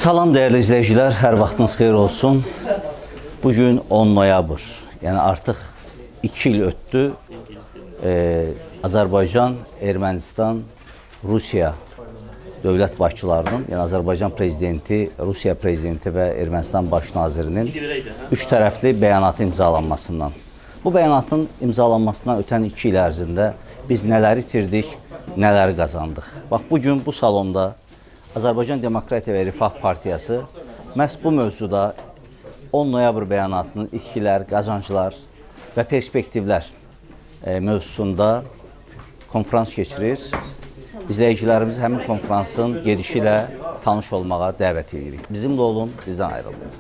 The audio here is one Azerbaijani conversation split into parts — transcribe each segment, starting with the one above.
Salam değerli izleyiciler, hər vaxtınız xeyir olsun. Bugün 10 noyabr, yəni artıq 2 il ötdü. Azərbaycan, Ermənistan, Rusiya dövlət başçılarının, yəni Azərbaycan prezidenti, Rusiya prezidenti və Ermənistan baş nazirinin üç tərəfli bəyanatı imzalanmasından. Bu bəyanatın imzalanmasından ötən 2 il ərzində biz nələri itirdik, nələri qazandıq. Bax, bugün bu salonda Azərbaycan Demokratiya və Rifah Partiyası məhz bu mövzuda 10 noyabr bəyanatının itkilər, qazanclar və perspektivlər mövzusunda konferans keçirir. İzləyicilərimizi həmin konferansın gedişi ilə tanış olmağa dəvət edirik. Bizimlə olun, bizdən ayrılmayın.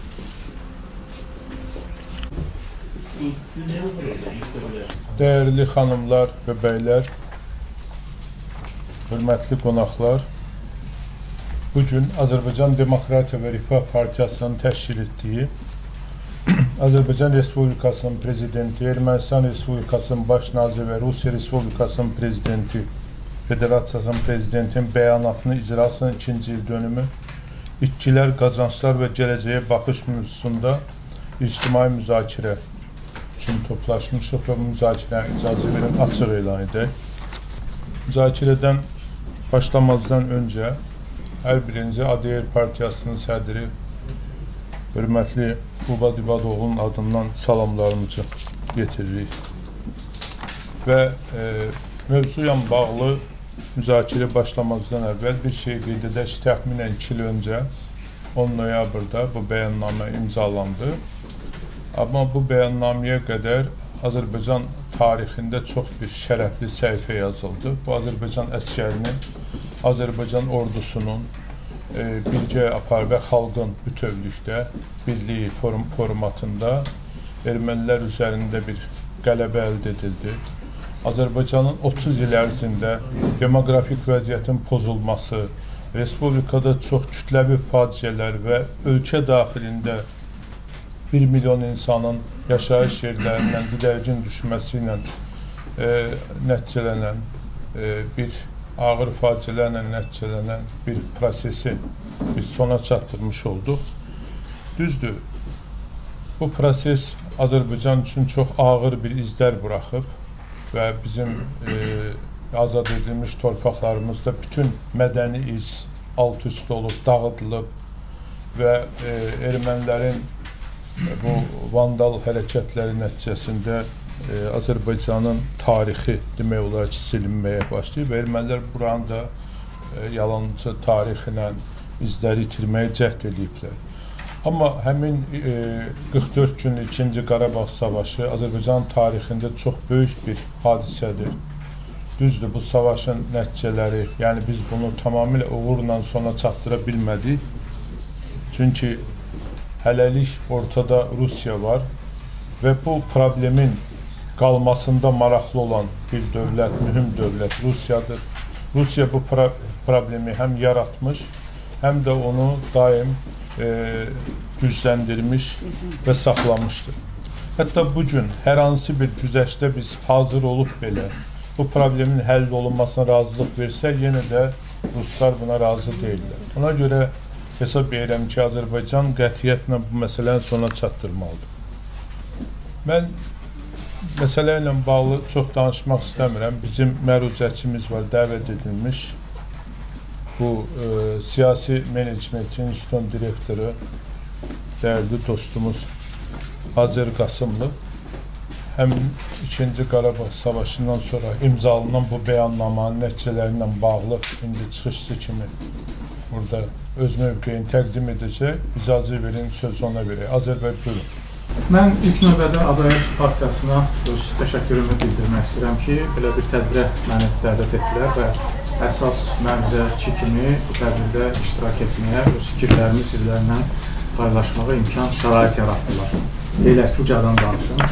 Değerli xanımlar və bəylər, hörmətli qonaqlar, bugün Azərbaycan Demokratiya və Rifah Partiyasının təşkil etdiyi Azərbaycan Respublikasının Prezidenti, Ermənistan Respublikasının Baş naziri və Rusiya Respublikasının Prezidenti, Federasiyasının Prezidentinin bəyanatının icrasının 2-ci il dönümü, itkilər, qazanclar və gələcəyə baxış mövzusunda ictimai müzakirə üçün toplaşmışıq və müzakirəyə icazə verin açıq elan edək. Müzakirədən başlamazdan öncə hər birinci ADR Partiyasının sədri hörmətli Qubad İbadoğlu'nun adından salamlarımızı getiririk. Və mövzuyla bağlı müzakirə başlamazdan əvvəl bir şey qeyd edək ki, təxminən 2 il öncə 10 noyabrda bu bəyannamə imzalandı. Amma bu bəyannaməyə qədər Azərbaycan tarixində çox bir şərəfli səhifə yazıldı. Bu Azərbaycan əskərinin, Azərbaycan ordusunun birgə apar və xalqın bütövlükdə birliyi formatında ermənilər üzərində bir qələbə əldə edildi. Azərbaycanın 30 il ərzində demoqrafik vəziyyətin pozulması, respublikada çox kütləvi faciələr və ölkə daxilində 1 milyon insanın yaşayış yerlərindən didərgin düşməsi ilə nəticələnən bir ağır faciələrlə nəticələnən bir prosesi biz sona çatdırmış olduq. Düzdür, bu proses Azərbaycan üçün çox ağır bir izlər buraxıb və bizim azad edilmiş torpaqlarımızda bütün mədəni irs alt-üst olub, dağıdılıb və ermənilərin bu vandal hərəkətləri nəticəsində Azərbaycanın tarixi demək olar ki, silinməyə başlayıb. Ermənilər buranı da yalancı tarixlə izləri itirməyə cəhd ediblər. Amma həmin 44 günlük 2-ci Qarabağ savaşı Azərbaycan tarixində çox böyük bir hadisədir. Düzdür, bu savaşın nəticələri, yəni biz bunu tamamilə uğurla sona çatdıra bilmədik. Çünki hələlik ortada Rusiya var və bu problemin qalmasında maraqlı olan bir dövlət, mühüm dövlət Rusiyadır. Rusiya bu problemi həm yaratmış, həm də onu daim gücləndirmiş və saxlamışdır. Hətta bugün hər hansı bir güzəştdə biz hazır olub belə bu problemin həll olunmasına razılıq versək, yenə də Ruslar buna razı deyirlər. Ona görə hesab edirəm ki, Azərbaycan qətiyyətlə bu məsələni sona çatdırmalıdır. Mən məsələ ilə bağlı çox danışmaq istəmirəm. Bizim məruzəçimiz var, dəvət edilmiş. Bu siyasi menecmentin üstün direktoru, dəyərli dostumuz Azər Qasımlı. Həm 2-ci Qarabağ savaşından sonra imzalanan bu bəyannamanın nəticələri ilə bağlı indi çıxışçı kimi burada öz mövqeyini təqdim edəcək. İcazə verin, söz ona verək. Azər bəy, buyurun. Mən ilk növbədə ADR Partiyasına öz təşəkkürümü bildirmək istəyirəm ki, belə bir tədbirə məni dəvət etdilər və əsas məruzəçi kimi bu tədbirdə iştirak etməyə, öz fikirlərimi sizlərlə paylaşmağa imkan, şərait yaratdılar. Deyilər ki, ucadan danışım.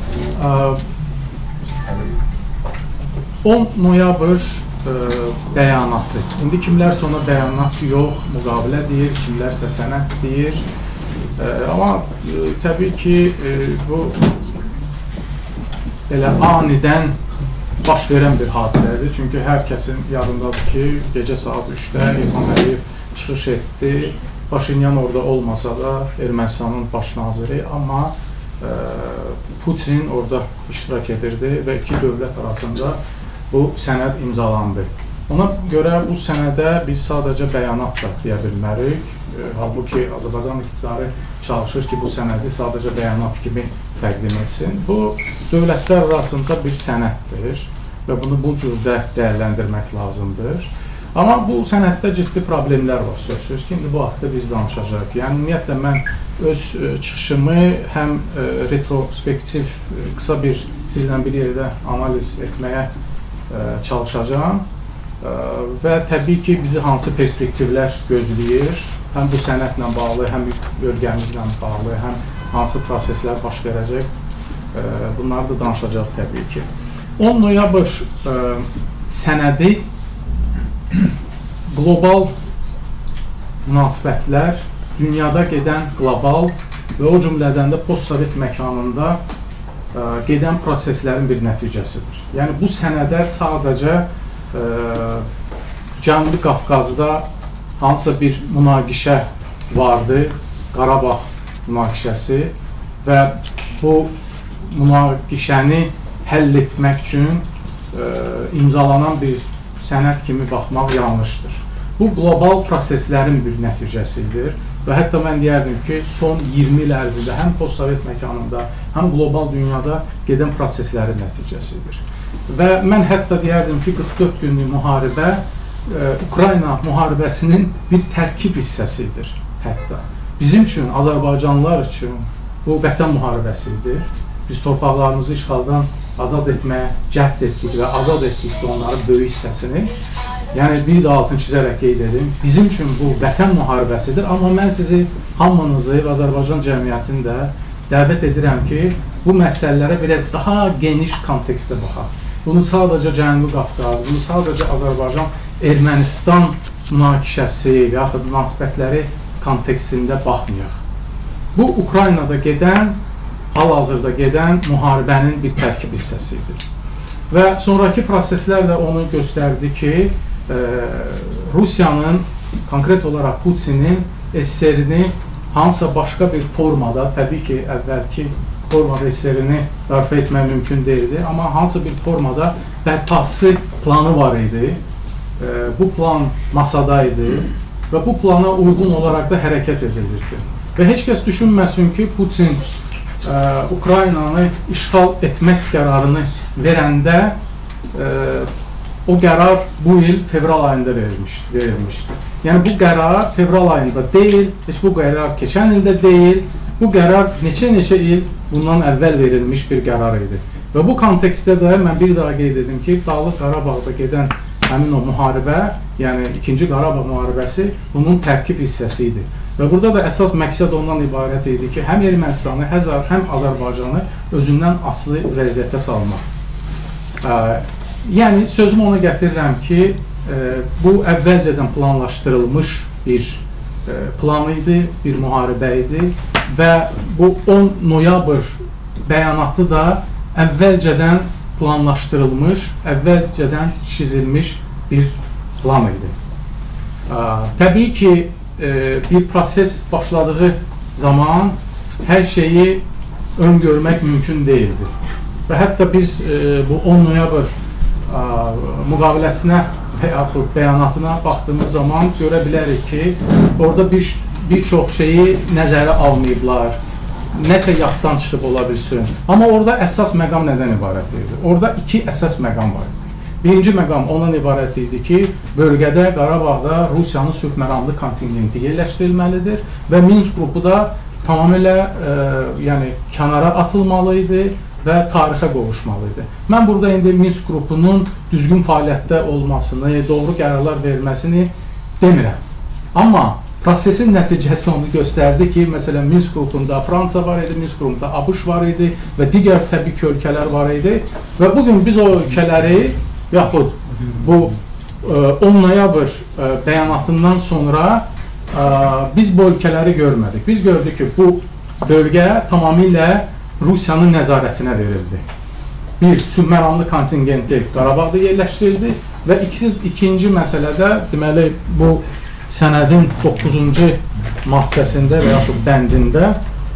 10 noyabr bəyanatı. İndi kimlərsə ona bəyanat yox, müqavilə deyir, kimlərsə sənət deyir. Amma təbii ki, bu elə anidən baş verən bir hadisədir. Çünki hər kəsin yadındadır ki, gecə saat 3-də İlham Əliyev çıxış etdi Paşinyan orada olmasa da Ermənistanın baş naziri, amma Putin orada iştirak edirdi və iki dövlət arasında bu sənəd imzalandı. Ona görə bu sənədə biz sadəcə bəyanat da deyə bilmərik. Halbuki Azərbaycan iqtidarı çalışır ki, bu sənədi sadəcə bəyanat kimi təqdim etsin. Bu, dövlətlər arasında bir sənəddir və bunu bu cürdə dəyərləndirmək lazımdır. Amma bu sənəddə ciddi problemlər var, sözsüz ki, indi bu haqda biz danışacaq. Yəni, ümumiyyətlə, mən öz çıxışımı həm retrospektiv, qısa bir, sizlə bir yerdə analiz etməyə çalışacağım və təbii ki, bizi hansı perspektivlər gözləyir, həm bu sənədlə bağlı, həm bölgəmizlə bağlı, həm hansı proseslər baş verəcək, bunları da danışacaq təbii ki. 10 noyabr sənədi qlobal münasibətlər, dünyada gedən qlobal və o cümlədən də post-sovet məkanında gedən proseslərin bir nəticəsidir. Yəni, bu sənədə sadəcə Cənubi Qafqazda hansısa bir münaqişə vardı, Qarabağ münaqişəsi və bu münaqişəni həll etmək üçün imzalanan bir sənəd kimi baxmaq yanlışdır. Bu, qlobal proseslərin bir nəticəsidir və hətta mən deyərdim ki, son 20 il ərzində həm post-sovet məkanında, həm qlobal dünyada gedən proseslərin nəticəsidir. Və mən hətta deyərdim ki, 44 günlük müharibə Ukrayna müharibəsinin bir tərkib hissəsidir hətta. Bizim üçün, Azərbaycanlılar üçün bu vətən müharibəsidir. Biz torpaqlarımızı işğaldan azad etməyə cəhd etdik və azad etdik də onların böyük hissəsini. Yəni, bir də altını çizərək qeyd edim, bizim üçün bu vətən müharibəsidir, amma mən sizi, hamınızı və Azərbaycan cəmiyyətini də dəvət edirəm ki, bu məsələlərə biraz daha geniş kontekstdə baxaq. Bunu sadəcə Cənubi Qafqaz, bunu sadəcə Azərbaycan-Ermənistan münaqişəsi və yaxud münasibətləri kontekstində baxmayaq. Bu, Ukraynada gedən, hal-hazırda gedən müharibənin bir tərkib hissəsidir. Və sonraki proseslər də onu göstərdi ki, Rusiyanın, konkret olaraq Putinin SSR-ni hansısa başqa bir formada, təbii ki, əvvəlki formada SSR-ni bərpa etmək mümkün deyildi, amma hansısa bir formada bərpası planı var idi. Bu plan masadaydı və bu plana uyğun olaraq da hərəkət edilirdi. Və heç kəs düşünməsin ki, Putin Ukraynanı işğal etmək qərarını verəndə o qərar bu il fevral ayında verilmişdir. Yəni, bu qərar fevral ayında deyil, heç bu qərar keçən ildə deyil, bu qərar neçə il bundan əvvəl verilmiş bir qərar idi. Və bu kontekstdə də mən bir daha qeyd edim ki, Dağlıq Qarabağda gedən həmin o müharibə, yəni 2-ci Qarabağ müharibəsi bunun tərkib hissəsi idi. Və burada da əsas məqsəd ondan ibarət idi ki, həm Ermənistanı, həm Azərbaycanı özündən asılı vəziyyətə salmaq. Yəni, sözümü ona gətirirəm ki, bu əvvəlcədən planlaşdırılmış bir plan idi, bir müharibə idi və bu 10 noyabr bəyanatı da əvvəlcədən planlaşdırılmış, əvvəlcədən çizilmiş bir plan idi. Təbii ki, bir proses başladığı zaman hər şeyi öngörmək mümkün deyildi. Və hətta biz bu 10 noyabr müqaviləsinə və yaxud bəyanatına baxdığımız zaman görə bilərik ki, orada bir çox şeyi nəzərə almayıblar, nəsə yaddan çıxıb ola bilsin. Amma orada əsas məqam nədən ibarət idi? Orada 2 əsas məqam var idi. Birinci məqam ondan ibarət idi ki, bölgədə, Qarabağda Rusiyanın sülh məqamlı kontingenti yerləşdirilməlidir və Minsk qrupu da tamamilə kənara atılmalı idi və tarixə qovuşmalı idi. Mən burada indi Minsk qrupunun düzgün fəaliyyətdə olmasını, doğru qərarlar verilməsini demirəm. Amma prosesin nəticəsi onu göstərdi ki, məsələn, Minsk qrupunda Fransa var idi, Minsk qrupunda ABŞ var idi və digər təbii ki, ölkələr var idi. Və bugün biz o ölkələri, yaxud bu 10 noyabr bəyanatından sonra biz bu ölkələri görmədik. Biz gördük ki, bu bölgə tamamilə Rusiyanın nəzarətinə verildi. Bir, sülhməramlı kontingenti Qarabağda yerləşdirildi və ikinci məsələdə, deməli, bu sənədin 9-cu maddəsində və yaxud bəndində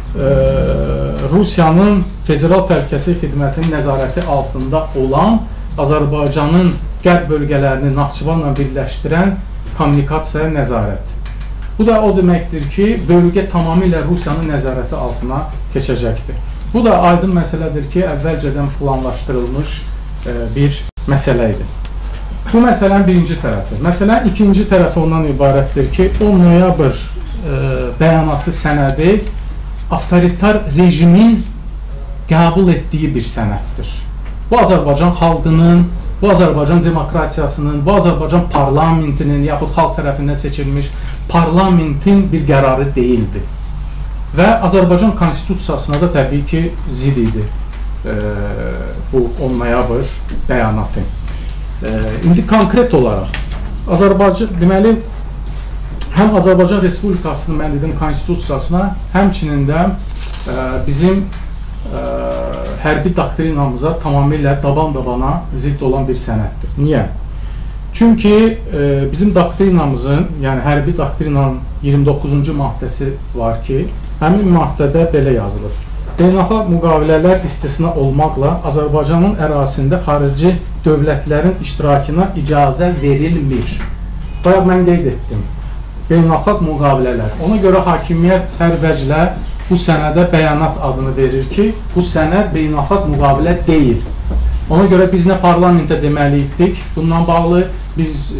Rusiyanın Federal Təhlükəsizlik Xidmətinin nəzarəti altında olan Azərbaycanın qərb bölgələrini Naxçıvanla birləşdirən kommunikasiya nəzarət. Bu da o deməkdir ki, bölgə tamamilə Rusiyanın nəzarəti altına keçəcəkdir. Bu da aydın məsələdir ki, əvvəlcədən planlaşdırılmış bir məsələ idi. Bu məsələnin birinci tərəfi. Məsələnin ikinci tərəfi ondan ibarətdir ki, 10 noyabr bəyanatı sənədi avtoritar rejimin qəbul etdiyi bir sənəddir. Bu Azərbaycan xalqının, bu Azərbaycan demokratiyasının, bu Azərbaycan parlamentinin yaxud xalq tərəfindən seçilmiş parlamentin bir qərarı deyildi. Və Azərbaycan konstitusiyasına da təbii ki, zid idi bu 10 noyabr bəyanatı. İndi konkret olaraq, deməli, həm Azərbaycan Respublikasının mən dedim konstitusiyasına, həmçinin də bizim hərbi doktrinamıza tamamilə daban-dabana zidd olan bir sənəddir. Niyə? Çünki bizim doktrinamızın, yəni hərbi doktrinanın 29-cu maddəsi var ki, həmin maddədə belə yazılır. Beynəlxalq müqavilələr istisna olmaqla Azərbaycanın ərazisində xarici dövlətlərin iştirakına icazə verilmir. Bayaq mən qeyd etdim. Beynəlxalq müqavilələr. Ona görə hakimiyyət hər vəclə bu sənədə bəyanat adını verir ki, bu sənəd beynəlxalq müqavilə deyil. Ona görə biz nə parlamentə deməliydik bundan bağlı, biz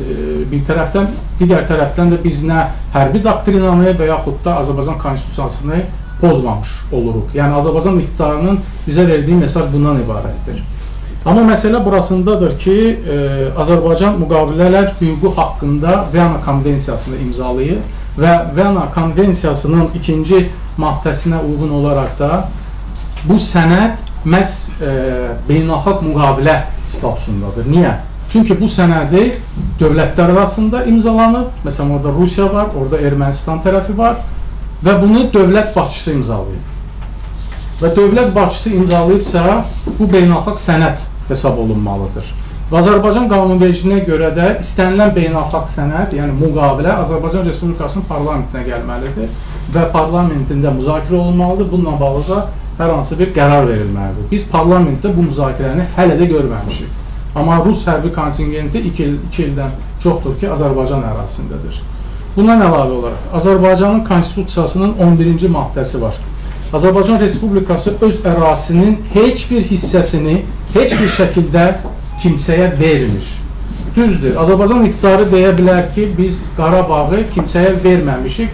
digər tərəfdən də biz nə hərbi doktrinanı və yaxud da Azərbaycan konstitusiyasını pozmamış oluruq. Yəni Azərbaycan iqtidarının bizə verdiyi mesaj bundan ibarətdir. Amma məsələ burasındadır ki, Azərbaycan müqavilələr hüququ haqqında Viyana konvensiyasını imzalayır və Viyana konvensiyasının 2-ci maddəsinə uyğun olaraq da bu sənəd məhz beynəlxalq müqavilə statusundadır. Niyə? Çünki bu sənədi dövlətlər arasında imzalanıb, məsələn orada Rusiya var, orada Ermənistan tərəfi var və bunu dövlət başçısı imzalayıb. Və dövlət başçısı imzalayıbsa, bu beynəlxalq sənəd hesab olunmalıdır. Və Azərbaycan qanunvericiliyinə görə də istənilən beynəlxalq sənəd, yəni müqavilə Azərbaycan Respublikasının parlamentinə gəlməlidir və parlamentində müzakirə olunmalıdır. Bununla bağlı da hər hansı bir qərar verilməlidir. Biz parlamentdə bu müzakirəni hələ də görməmişik. Amma Rus hərbi kontingenti 2 ildən çoxdur ki, Azərbaycan ərazisindədir. Bundan əlavə olaraq, Azərbaycanın konstitusiyasının 11-ci maddəsi var. Azərbaycan Respublikası öz ərazisinin heç bir hissəsini heç bir şəkildə kimsəyə vermir. Düzdür, Azərbaycan iqtidarı deyə bilər ki, biz Qarabağı kimsəyə verməmişik.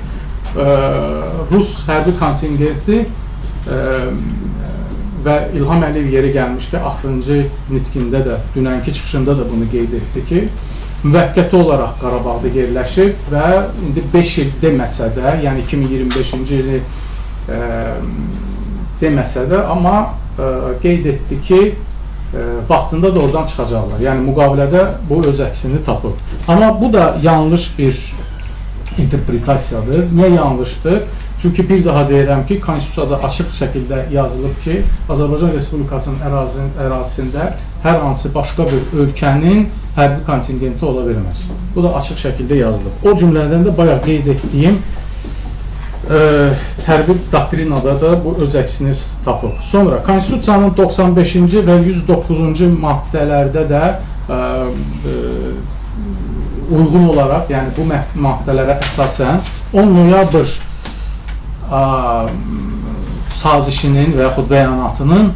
Rus hərbi kontingenti və İlham Əliyev yeri gəlmişdi, axırıncı nitqində də, dünənki çıxışında da bunu qeyd etdi ki, müvəqqəti olaraq Qarabağda yerləşib və indi 5 il deməsə də, yəni 2025-ci ili deməsə də, amma qeyd etdi ki, vaxtında da oradan çıxacaqlar. Yəni müqavilədə bu öz əksini tapıb. Amma bu da yanlış bir interpretasiyadır. Niyə yanlışdır? Çünki bir daha deyirəm ki, konstitusiyada açıq şəkildə yazılıb ki, Azərbaycan Respublikasının ərazisində hər hansı başqa bir ölkənin hərbi kontingenti ola bilməz. Bu da açıq şəkildə yazılıb. O cümlədən də bayaq qeyd etdiyim hərbi doktrinada da bu öz əksini tapıb. Sonra, konstitusiyanın 95-ci və 109-cu maddələrdə də uyğun olaraq, yəni bu maddələrə əsasən 10 noyabr sazişinin və yaxud bəyanatının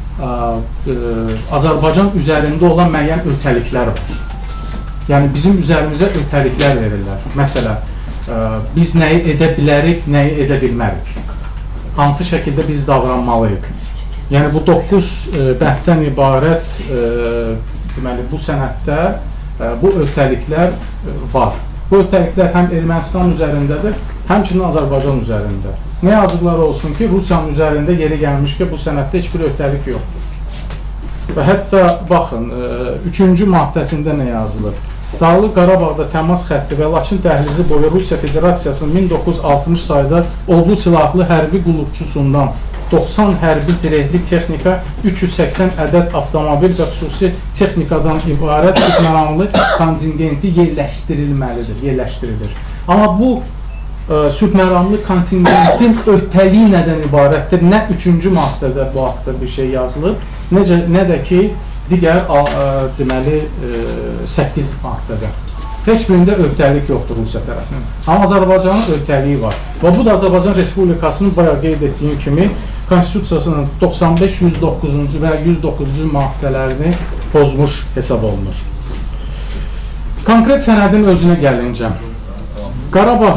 Azərbaycan üzərində olan müəyyən ötəliklər var. Yəni bizim üzərimizə ötəliklər verirlər. Məsələn, biz nəyi edə bilərik, nəyi edə bilmərik. Hansı şəkildə biz davranmalıyıq. Yəni bu 9 bənddən ibarət deməli, bu sənəddə bu ötəliklər var. Bu ötəliklər həm Ermənistan üzərindədir, həmçinin Azərbaycan üzərində. Nə yazıqlar olsun ki, Rusiyanın üzərində yeri gəlmiş ki, bu sənəddə heç bir ötəlik yoxdur. Və hətta, baxın, 3-cü maddəsində nə yazılır? Dağlıq Qarabağda təmas xətti və Laçın dəhlizi boyu Rusiya Federasiyasının 1960 sayda odlu silahlı hərbi qulluqçusundan 90 hərbi zirehli texnika, 380 ədəd avtomobil və xüsusi texnikadan ibarət ignoranlı kontingenti yerləşdirilməlidir, yerləşdirilir. Amma bu sülh məramlı kontingentin ötəliyi nədən ibarətdir? Nə 3-cü maddədə bu haqda bir şey yazılıb, nə də ki, digər deməli 8 maddədə. Heç birində öhdəlik yoxdur Rusiya tərəfindən. Amma Azərbaycanın öhdəliyi var. Və bu da Azərbaycan Respublikasının bayağı qeyd etdiyim kimi Konstitusiyasının 95, 109-cu və 109-cu maddələrini pozmuş hesab olunur. Konkret sənədin özünə gəlincə, Qarabağ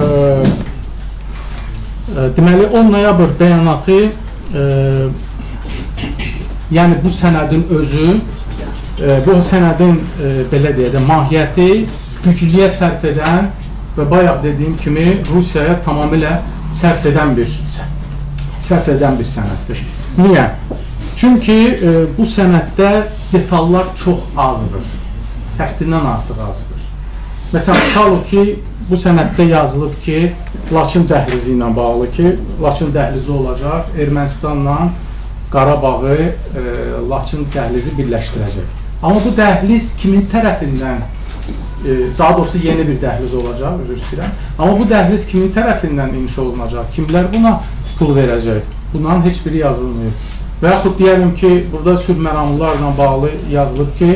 deməli 10 noyabr bəyanatı yəni bu sənədin özü bu sənədin belə deyək də mahiyyəti güclüyə sərf edən və bayaq dediyim kimi Rusiyaya tamamilə sərf edən bir sənəddir. Niyə? Çünki bu sənəddə detallar çox azdır. Həddindən artıq azdır. Məsələn, tutalım ki, bu sənəddə yazılıb ki, Laçın dəhlizi ilə bağlı ki, Laçın dəhlizi olacaq, Ermənistanla Qarabağı Laçın dəhlizi birləşdirəcək. Amma bu dəhliz kimin tərəfindən, daha doğrusu yeni bir dəhliz olacaq, üzr istəyirəm. Amma bu dəhliz kimin tərəfindən inşa olunacaq, kimlər buna pul verəcək? Bunların heç biri yazılmıyor. Və yaxud deyəlim ki, burada sülh məramlılarla bağlı yazılıb ki,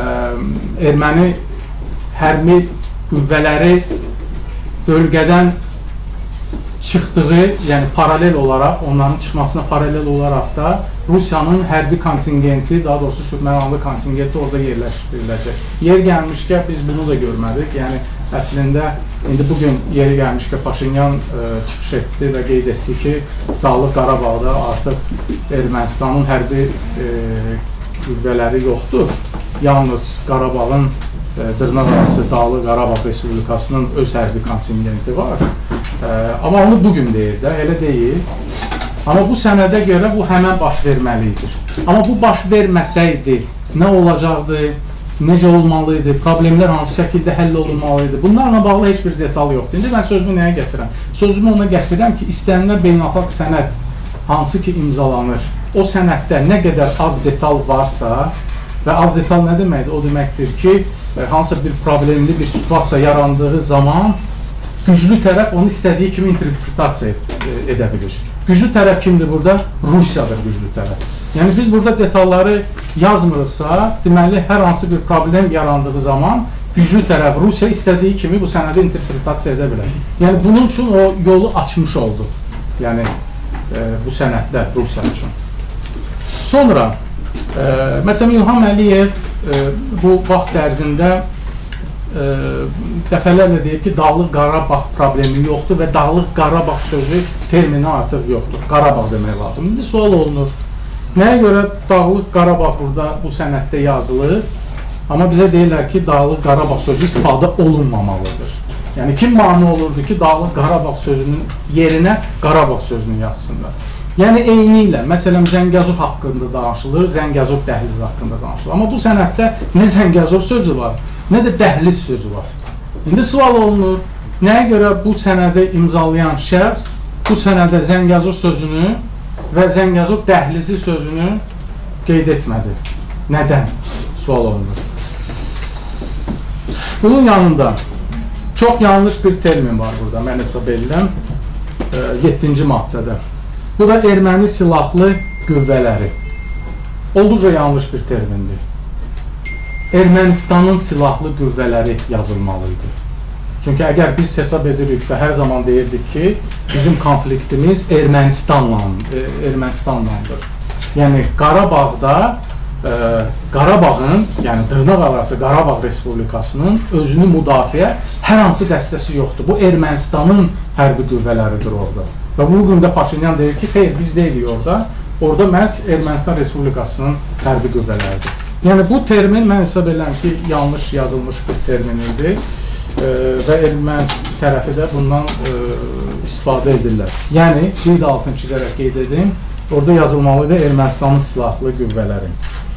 erməni hərbi qüvvələri bölgədən çıxdığı, yəni paralel olaraq, onların çıxmasına paralel olaraq da Rusiyanın hərbi kontingenti, daha doğrusu sülh məramlı kontingenti orada yerləşdiriləcək. Yer gəlmişkən biz bunu da görmədik. Yəni, əslində, indi bugün yeri gəlmişkən Paşinyan çıxış etdi və qeyd etdi ki, Dağlıq Qarabağda artıq Ermənistanın hərbi qüvvələri yoxdur. Yalnız Qarabağın dırnaqarası Dağlıq Qarabağ Respublikasının öz hərbi kontingenti var. Amma onu bugün deyir də, elə deyil. Amma bu sənədə görə bu həmən baş verməlidir. Amma bu baş verməsəydi, nə olacaqdı, necə olmalıydı, problemlər hansı şəkildə həll olunmalıydı, bunlarla bağlı heç bir detal yoxdur. İndi mən sözümü nəyə gətirəm? Sözümü ona gətirirəm ki, istənilən beynəlxalq sənəd hansı ki imzalanır, o sənəddə nə qədər az detal varsa və az detal nə deməkdir? O deməkdir ki, hansısa bir problemli bir situasiya yarandığı zaman güclü tərəf onu istədiyi kimi interpretasiya edə bilir. Güclü tərəf kimdir burada? Rusiyadır güclü tərəf. Yəni biz burada detalları yazmırıqsa, deməli hər hansı bir problem yarandığı zaman güclü tərəf Rusiya istədiyi kimi bu sənədi interpretasiya edə bilər. Yəni bunun üçün o yolu açmış oldu. Yəni bu sənəddə Rusiya üçün. Sonra məsələn İlham Əliyev bu vaxt ərzində dəfələrlə deyib ki, Dağlıq Qarabağ problemi yoxdur və Dağlıq Qarabağ sözü termini artıq yoxdur. Qarabağ demək lazım. İndi sual olunur. Nəyə görə Dağlıq Qarabağ burada bu sənəddə yazılır? Amma bizə deyirlər ki, Dağlıq Qarabağ sözü istifadə olunmamalıdır. Yəni kim mane olurdu ki, Dağlıq Qarabağ sözünün yerinə Qarabağ sözünü yazsınlar? Yəni eyni ilə, məsələn, Zəngəzur haqqında danışılır, Zəngəzur dəhlizi haqqında danışılır. Amma bu sənəddə nə Zəngəzur sözü var, nə də dəhliz sözü var. İndi sual olunur, nəyə görə bu sənədi imzalayan şəxs bu sənədə Zəngəzur sözünü və Zəngəzur dəhlizi sözünü qeyd etmədi? Nədən? Sual olunur. Bunun yanında çox yanlış bir termin var burada, mən hesab edirəm, 7-ci maddədə. Bu da erməni silahlı qüvvələri. Olduqca yanlış bir termindir. Ermənistanın silahlı qüvvələri yazılmalıydı. Çünki əgər biz hesab edirik və hər zaman deyirdik ki, bizim konfliktimiz Ermənistanlandır. Yəni Qarabağda Qarabağın, yəni dırnaqarası Qarabağ Respublikasının özünü müdafiə hər hansı dəstəsi yoxdur. Bu Ermənistanın hərbi qüvvələridir orada. Və bu gündə Paşinyan deyir ki, xeyr, biz deyilik orada. Orada məhz Ermənistan Respublikasının hərbi qüvvələridir. Yəni bu termin mən hesab edirəm ki, yanlış yazılmış bir termin idi və erməni tərəfi də bundan istifadə edirlər. Yəni, bir də altını çizərək qeyd edeyim, orada yazılmalıydı Ermənistanın silahlı qüvvələri.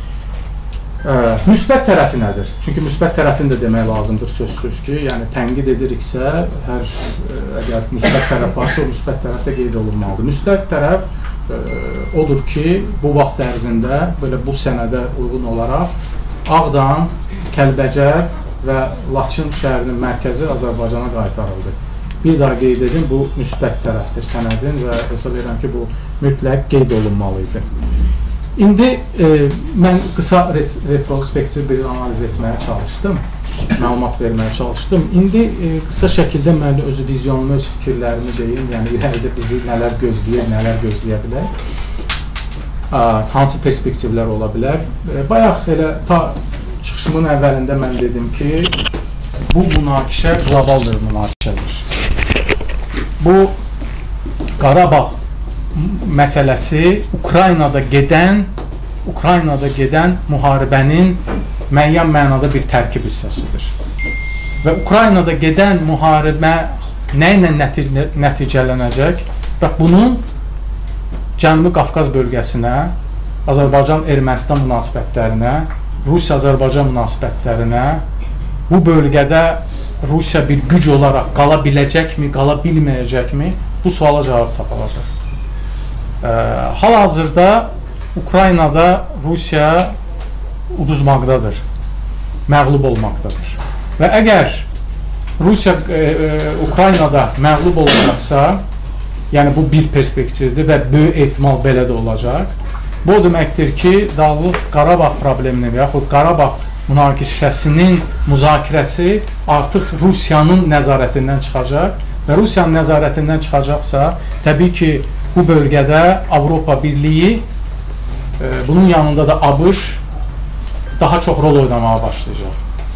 Müsbət tərəfi nədir? Çünki müsbət tərəfini də demək lazımdır sözsüz ki, yəni tənqid ediriksə, əgər müsbət tərəf varsa, o müsbət tərəf də qeyd olunmalıdır. Müsbət tərəf odur ki, bu vaxt ərzində belə bu sənədə uyğun olaraq Ağdam, Kəlbəcər və Laçın şəhərinin mərkəzi Azərbaycana qaytarıldı. Bir daha qeyd edin, bu müsbət tərəfdir sənədin və hesab edirəm ki, bu mütləq qeyd olunmalıydı. İndi mən qısa retrospektiv bir analiz etməyə çalışdım, məlumat verməyə çalışdım. İndi qısa şəkildə mən öz vizyonumu, öz fikirlərimi deyim, yəni irəlidə bizi nələr gözləyir, nələr gözləyə bilər, hansı perspektivlər ola bilər. Bayaq elə ta çıxışımın əvvəlində mən dedim ki, bu münaqişə qlobal bir münaqişədir. Bu Qarabağ məsələsi Ukraynada gedən müharibənin müəyyən mənada bir tərkib hissəsidir. Və Ukraynada gedən müharibə nə ilə nəticələnəcək? Bax, bunun Cənubi Qafqaz bölgəsinə, Azərbaycan-Ermənistan münasibətlərinə, Rusiya-Azərbaycan münasibətlərinə, bu bölgədə Rusiya bir güc olaraq qala biləcəkmi, qala bilməyəcəkmi? Bu suala cavab tapılacaq. Hal-hazırda Ukraynada Rusiya uduzmaqdadır, məğlub olmaqdadır. Və əgər Rusiya Ukraynada məğlub olacaqsa, yəni bu bir perspektivdir və böyük ehtimal belə də olacaq. Bu deməkdir ki, Dağlıq Qarabağ problemini və yaxud Qarabağ münaqişəsinin müzakirəsi artıq Rusiyanın nəzarətindən çıxacaq və Rusiyanın nəzarətindən çıxacaqsa, təbii ki, bu bölgədə Avropa Birliyi, bunun yanında da ABŞ daha çox rol oynamağa başlayacaq.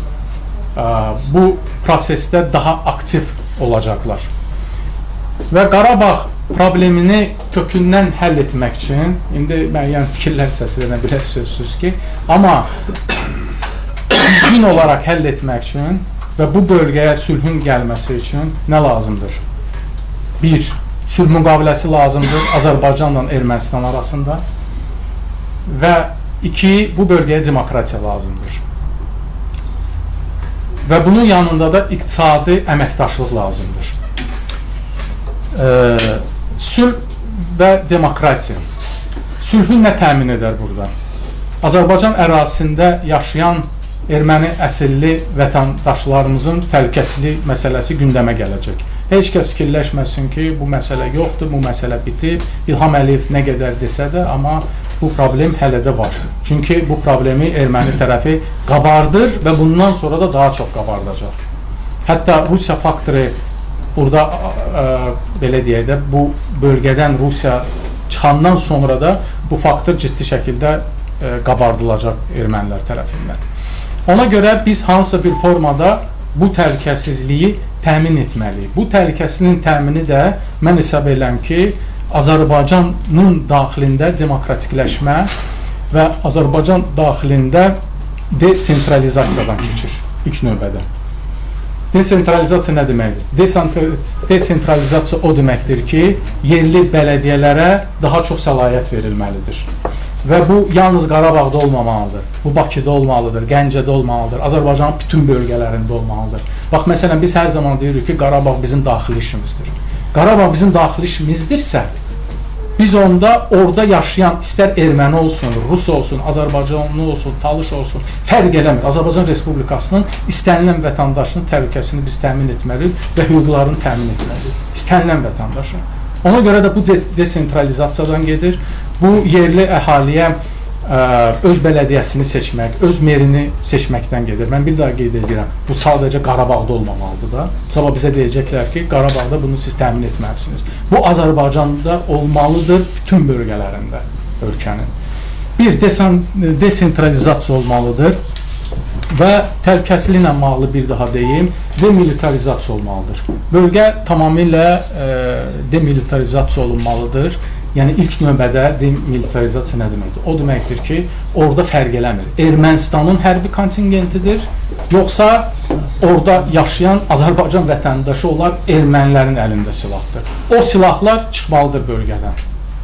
Bu prosesdə daha aktiv olacaqlar. Və Qarabağ problemini kökündən həll etmək üçün, indi müəyyən fikirlər səslənə bilər sözsüz ki, amma düzgün olaraq həll etmək üçün və bu bölgəyə sülhün gəlməsi üçün nə lazımdır? Bir, sülh müqaviləsi lazımdır Azərbaycanla Ermənistan arasında və iki, bu bölgəyə demokratiya lazımdır. Və bunun yanında da iqtisadi əməkdaşlıq lazımdır. Sülh və demokratiya. Sülhü nə təmin edər burada? Azərbaycan ərazisində yaşayan erməni əsilli vətəndaşlarımızın təhlükəsizlik məsələsi gündəmə gələcək. Heç kəs fikirləşməsin ki, bu məsələ yoxdur, bu məsələ bitib. İlham Əliyev nə qədər desə də, amma bu problem hələ də var. Çünki bu problemi erməni tərəfi qabardır və bundan sonra da daha çox qabardacaq. Hətta Rusiya faktoru burada, belə deyək də, bu bölgədən Rusiya çıxandan sonra da bu faktor ciddi şəkildə qabardılacaq ermənilər tərəfindən. Ona görə biz hansısa bir formada bu təhlükəsizliyi təmin etməliyik. Bu təhlükəsizliyin təmini də mən hesab edirəm ki, Azərbaycanın daxilində demokratikləşmə və Azərbaycan daxilində desentralizasiyadan keçir ilk növbədə. Desentralizasiya nə deməkdir? Desentralizasiya o deməkdir ki, yerli bələdiyyələrə daha çox səlahiyyət verilməlidir. Və bu yalnız Qarabağda olmamalıdır, bu Bakıda olmalıdır, Gəncədə olmalıdır, Azərbaycanın bütün bölgələrində olmalıdır. Bax, məsələn, biz hər zaman deyirik ki, Qarabağ bizim daxili işimizdir. Qarabağ bizim daxili işimizdirsə, biz onda orada yaşayan, istər erməni olsun, rus olsun, Azərbaycanlı olsun, talış olsun, fərq eləmir. Azərbaycan Respublikasının istənilən vətəndaşının təhlükəsini biz təmin etməliyik və hüquqlarını təmin etməliyik. İstənilən vətəndaşı. Ona görə də bu desentralizasiyadan gedir. Bu yerli əhaliyə öz bələdiyyəsini seçmək, öz merini seçməkdən gedir. Mən bir daha qeyd edirəm, bu sadəcə Qarabağda olmamalıdır da. Sabah bizə deyəcəklər ki, Qarabağda bunu siz təmin etməlisiniz. Bu Azərbaycanda olmalıdır bütün bölgələrində ölkənin. Bir, desentralizasiya olmalıdır və təhlükəsizliklə bağlı bir daha deyim, demilitarizasiya olmalıdır. Bölgə tamamilə demilitarizasiya olunmalıdır. Yəni, ilk növbədə demilitarizasiya nə deməkdir? O deməkdir ki, orada fərq eləmir. Ermənistanın hərbi kontingentidir, yoxsa orada yaşayan Azərbaycan vətəndaşı olan ermənilərin əlində silahdır. O silahlar çıxmalıdır bölgədən.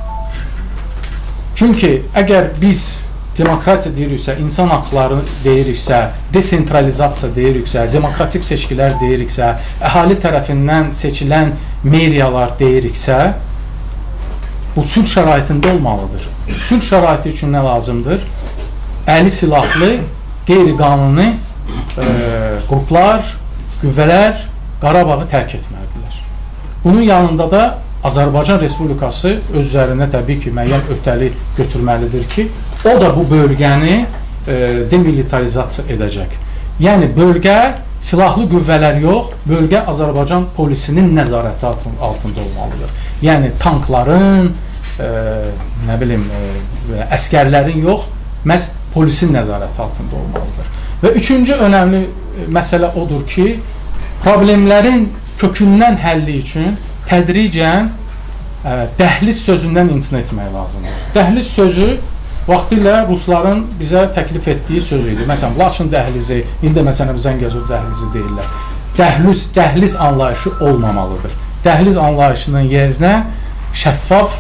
Çünki əgər biz demokratiya deyiriksə, insan haqları deyiriksə, desentralizasiya deyiriksə, demokratik seçkilər deyiriksə, əhali tərəfindən seçilən meriyalar deyiriksə, bu sülh şəraitində olmalıdır. Sülh şəraiti üçün nə lazımdır? Əli silahlı, qeyri-qanuni qruplar, qüvvələr Qarabağı tərk etməlidirlər. Bunun yanında da Azərbaycan Respublikası öz üzərinə təbii ki, müəyyən öhdəlik götürməlidir ki, o da bu bölgəni demilitarizasiya edəcək. Yəni, bölgə silahlı qüvvələr yox, bölgə Azərbaycan polisinin nəzarəti altında olmalıdır. Yəni, tankların, nə bilim, əskərlərin yox, məhz polisin nəzarəti altında olmalıdır. Və üçüncü önəmli məsələ odur ki, problemlərin kökündən həlli üçün tədricən dəhliz sözündən imtina etmək lazımdır. Dəhliz sözü vaxtilə Rusların bizə təklif etdiyi söz idi. Məsələn, Laçın dəhlizi, indi məsələn Zəngəzur dəhlizi deyirlər. Dəhliz anlayışı olmamalıdır. Dəhliz anlayışının yerinə şəffaf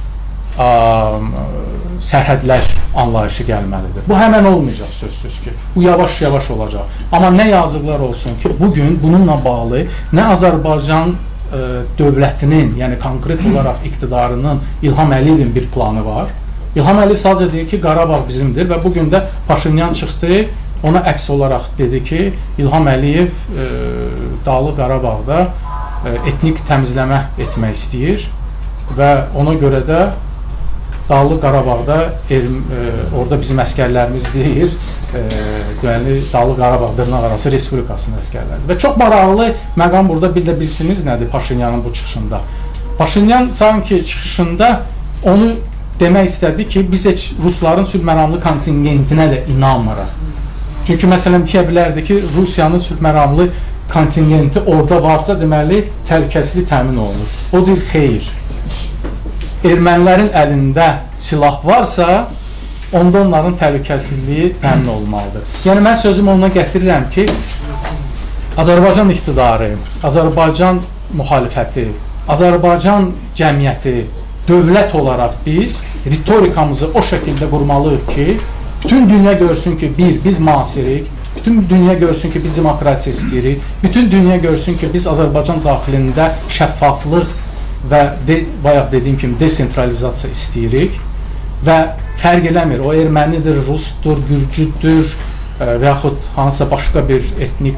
sərhədlər anlayışı gəlməlidir. Bu həmən olmayacaq sözsüz ki. Bu yavaş-yavaş olacaq. Amma nə yazıqlar olsun ki, bugün bununla bağlı nə Azərbaycan dövlətinin, yəni konkret olaraq iqtidarının İlham Əliyevin bir planı var. İlham Əliyev sadəcə deyir ki, Qarabağ bizimdir və bugün də Paşinyan çıxdı, ona əks olaraq dedi ki, İlham Əliyev Dağlıq Qarabağda etnik təmizləmə etmək istəyir və ona görə də Dağlıq Qarabağda orada bizim əskərlərimiz deyir, Dağlıq Qarabağ dırnaqarası Respublikasının əskərləri. Və çox maraqlı məqam burada bir də bilsiniz nədir Paşinyanın bu çıxışında. Paşinyan sanki çıxışında onu demək istədi ki, biz heç Rusların sülhməramlı kontingentinə də inanmırıq. Çünki məsələn deyə bilərdi ki, Rusiyanın sülhməramlı kontingenti orada varsa deməli təhlükəsizlik təmin olunur. O deyir, xeyr. Ermənilərin əlində silah varsa, onda onların təhlükəsizliyi təmin olmalıdır. Yəni, mən sözümü ona gətirirəm ki, Azərbaycan iqtidarı, Azərbaycan müxalifəti, Azərbaycan cəmiyyəti, dövlət olaraq biz ritorikamızı o şəkildə qurmalıyıq ki, bütün dünya görsün ki, biz müasirik, bütün dünya görsün ki, biz demokratiya istəyirik, bütün dünya görsün ki, biz Azərbaycan daxilində şəffaflıq və bayaq dediyim kimi desentralizasiya istəyirik və fərq eləmir, o ermənidir, rusdur, gürcüdür və yaxud hansısa başqa bir etnik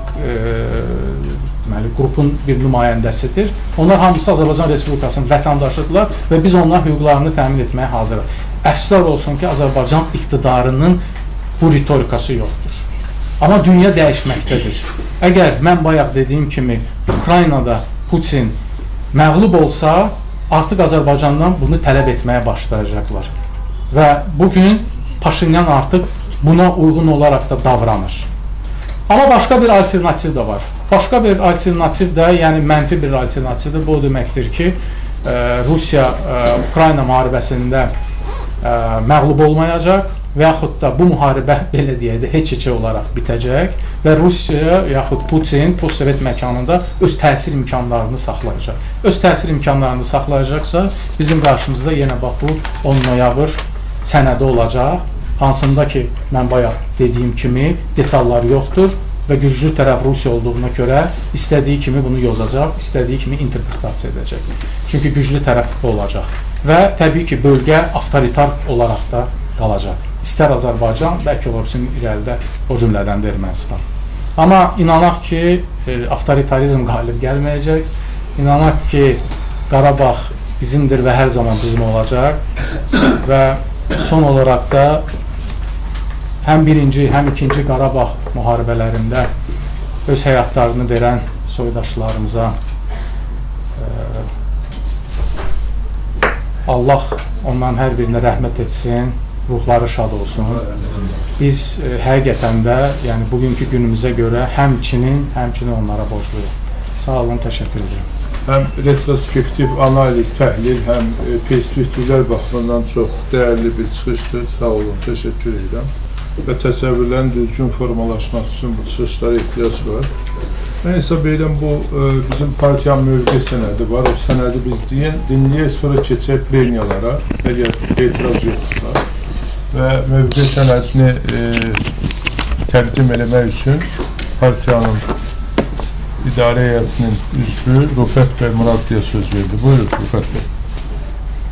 qrupun bir nümayəndəsidir. Onlar hamısı Azərbaycan Respublikasının vətəndaşıdırlar və biz onların hüquqlarını təmin etməyə hazırıq. Əfsuslar olsun ki, Azərbaycan iqtidarının bu ritorikası yoxdur. Amma dünya dəyişməkdədir. Əgər mən bayaq dediyim kimi Ukraynada Putin məğlub olsa, artıq Azərbaycandan bunu tələb etməyə başlayacaqlar. Və bugün Paşinyan artıq buna uyğun olaraq da davranır. Amma başqa bir alternativ də var. Başqa bir alternativ də, yəni mənfi bir alternativdir. Bu o deməkdir ki, Rusiya Ukrayna müharibəsində məğlub olmayacaq və yaxud da bu müharibə, belə deyək də, heç-heçə olaraq bitəcək və Rusiya yaxud Putin postsovet məkanında öz təsir imkanlarını saxlayacaq. Öz təsir imkanlarını saxlayacaqsa, bizim qarşımızda yenə bax bu 10 noyabr sənədi olacaq, hansında ki, mən bayaq dediyim kimi detallar yoxdur və güclü tərəf Rusiya olduğuna görə istədiyi kimi bunu yozacaq, istədiyi kimi interpretasiya edəcək. Çünki güclü tərəf olacaq və təbii ki, bölgə avtoritar olaraq da qalacaq. İstər Azərbaycan, bəlkə olsun irəlidə o cümlədən də Ermənistan. Amma inanaq ki, avtoritarizm qalib gəlməyəcək, inanaq ki, Qarabağ bizimdir və hər zaman bizim olacaq və son olaraq da həm birinci, həm ikinci Qarabağ müharibələrində öz həyatlarını verən soydaşlarımıza Allah onların hər birinə rəhmət etsin, ruhları şad olsun. Biz həqiqətən də, yəni bugünkü günümüzə görə həmçinin onlara borcluyuq. Sağ olun, təşəkkür edirəm. Həm retrospektiv analiz, təhlil, həm perspektivlər baxımından çox dəyərli bir çıxışdır. Sağ olun, təşəkkür edirəm. Və təsəvvürlərin düzgün formalaşması üçün bu çıxışlara ehtiyac var. Mən hesab edirəm, bu bizim partiyanın mövqe sənədi var. O sənədi biz dinləyək, sonra keçək pleniyalara, əgər etiraz yoxdursa. Və mövqe sənədini təqdim eləmək üçün partiyanın idarə heyətinin üzvü Rüfət bəy Muradlıya söz verdi. Buyurun, Rüfət bəy.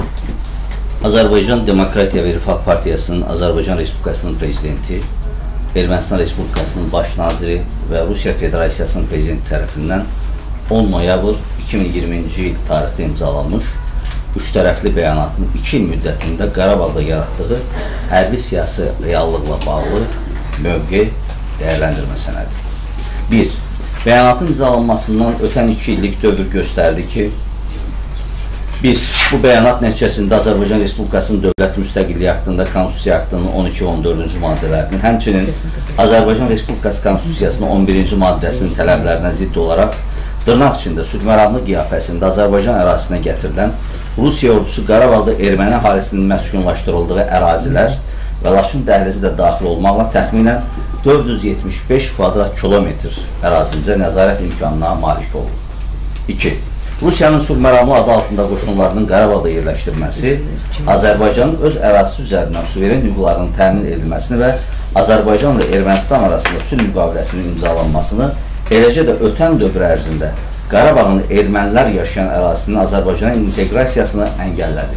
Azərbaycan Demokratiya və Rifah Partiyasının Azərbaycan Respublikasının prezidenti Ermənistan Respublikasının baş naziri və Rusiya Federasiyasının prezidenti tərəfindən 10 noyabr 2020-ci il tarixdə imzalanmış üç tərəfli bəyanatın 2 il müddətində Qarabağda yaratdığı hərbi siyasi reallıqla bağlı mövqe dəyərləndirmə sənədi. 1. Bəyanatın imzalanmasından ötən 2 illik dövr göstərdi ki, biz bu bəyanat nəticəsində Azərbaycan Respublikasının Dövlət Müstəqilliyi Aktında, Konstitusiya Aktının 12-14-cü maddələrinin, həmçinin Azərbaycan Respublikası Konstitusiyasının 11-ci maddəsinin tələblərinə zidd olaraq dırnaq içində sülhməramlı qiyafəsində Azərbaycan ərazisinə gətirilən Rusiya ordusu Qarabağda erməni əhalisinin məskunlaşdırıldığı ərazilər və Laçın dəhlizi də daxil olmaqla təxminən 475 kvadrat kilometr ərazimizə nəzarət imkanına malik olur. 2. Rusiyanın sülhməramlı adı altında qoşunlarının Qarabağda yerləşdirməsi Azərbaycanın öz ərazisi üzərindən suveren hüquqlarının təmin edilməsini və Azərbaycan ilə Ermənistan arasında sülh müqaviləsinin imzalanmasını, eləcə də ötən dövr ərzində Qarabağın ermənilər yaşayan ərazisinin Azərbaycana inteqrasiyasını əngəllədi.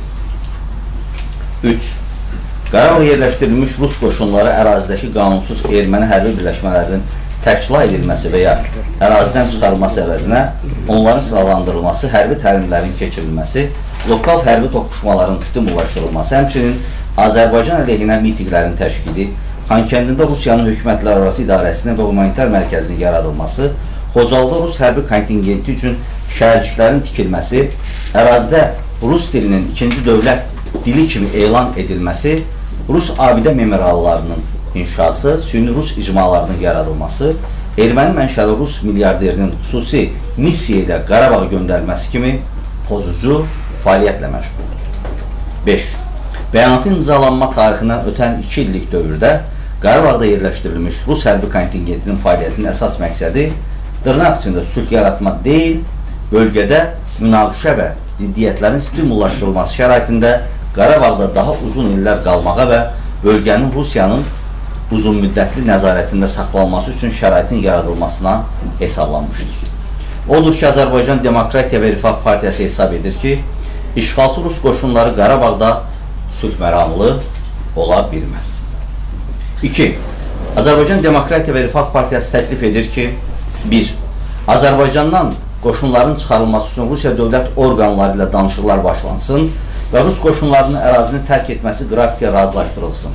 3. Qarabağ yerləşdirilmiş Rus qoşunları ərazidəki qanunsuz erməni hərbi birləşmələrinin təkla edilməsi və ya ərazidən çıxarılması əvəzinə onların silahlandırılması, hərbi təlimlərin keçirilməsi, lokal hərbi toqquşmaların stimullaşdırılması, həmçinin Azərbaycan əleyhinə mitinqlərin təşkili, Xankəndində Rusiyanın hökumətlər arası idarəsinin və humanitar mərkəzinin yaradılması, Xocalda Rus hərbi kontingenti üçün şəhərciklərin tikilməsi, ərazidə Rus dilinin ikinci dövlət dili kimi elan edilməsi, Rus abidə memoriallarının inşası, süni Rus icmalarının yaradılması, erməni mənşəli Rus milyarderinin xüsusi missiya ilə Qarabağa göndərilməsi kimi pozucu fəaliyyətlə məşğuldur. 5. Bəyanatın imzalanma tarixindən ötən 2 illik dövrdə Qarabağda yerləşdirilmiş Rus hərbi kontingentinin fəaliyyətinin əsas məqsədi dırnaq içində sülh yaratmaq deyil, bölgədə münaqişə və ziddiyyətlərin stimullaşdırılması şəraitində Qarabağda daha uzun illər qalmağa və bölgənin Rusiyanın uzun müddətli nəzarətində saxlanması üçün şəraitin yaradılmasına hesablanmışdır. Odur ki, Azərbaycan Demokratiya və Rifah Partiyası hesab edir ki, işğalçı Rus qoşunları Qarabağda sülhməramlı ola bilməz. 2. Azərbaycan Demokratiya və Rifah Partiyası təklif edir ki, 1. Azərbaycandan qoşunların çıxarılması üçün Rusiya dövlət orqanları ilə danışıqlar başlansın və Rus qoşunlarının ərazini tərk etməsi qrafikə razılaşdırılsın.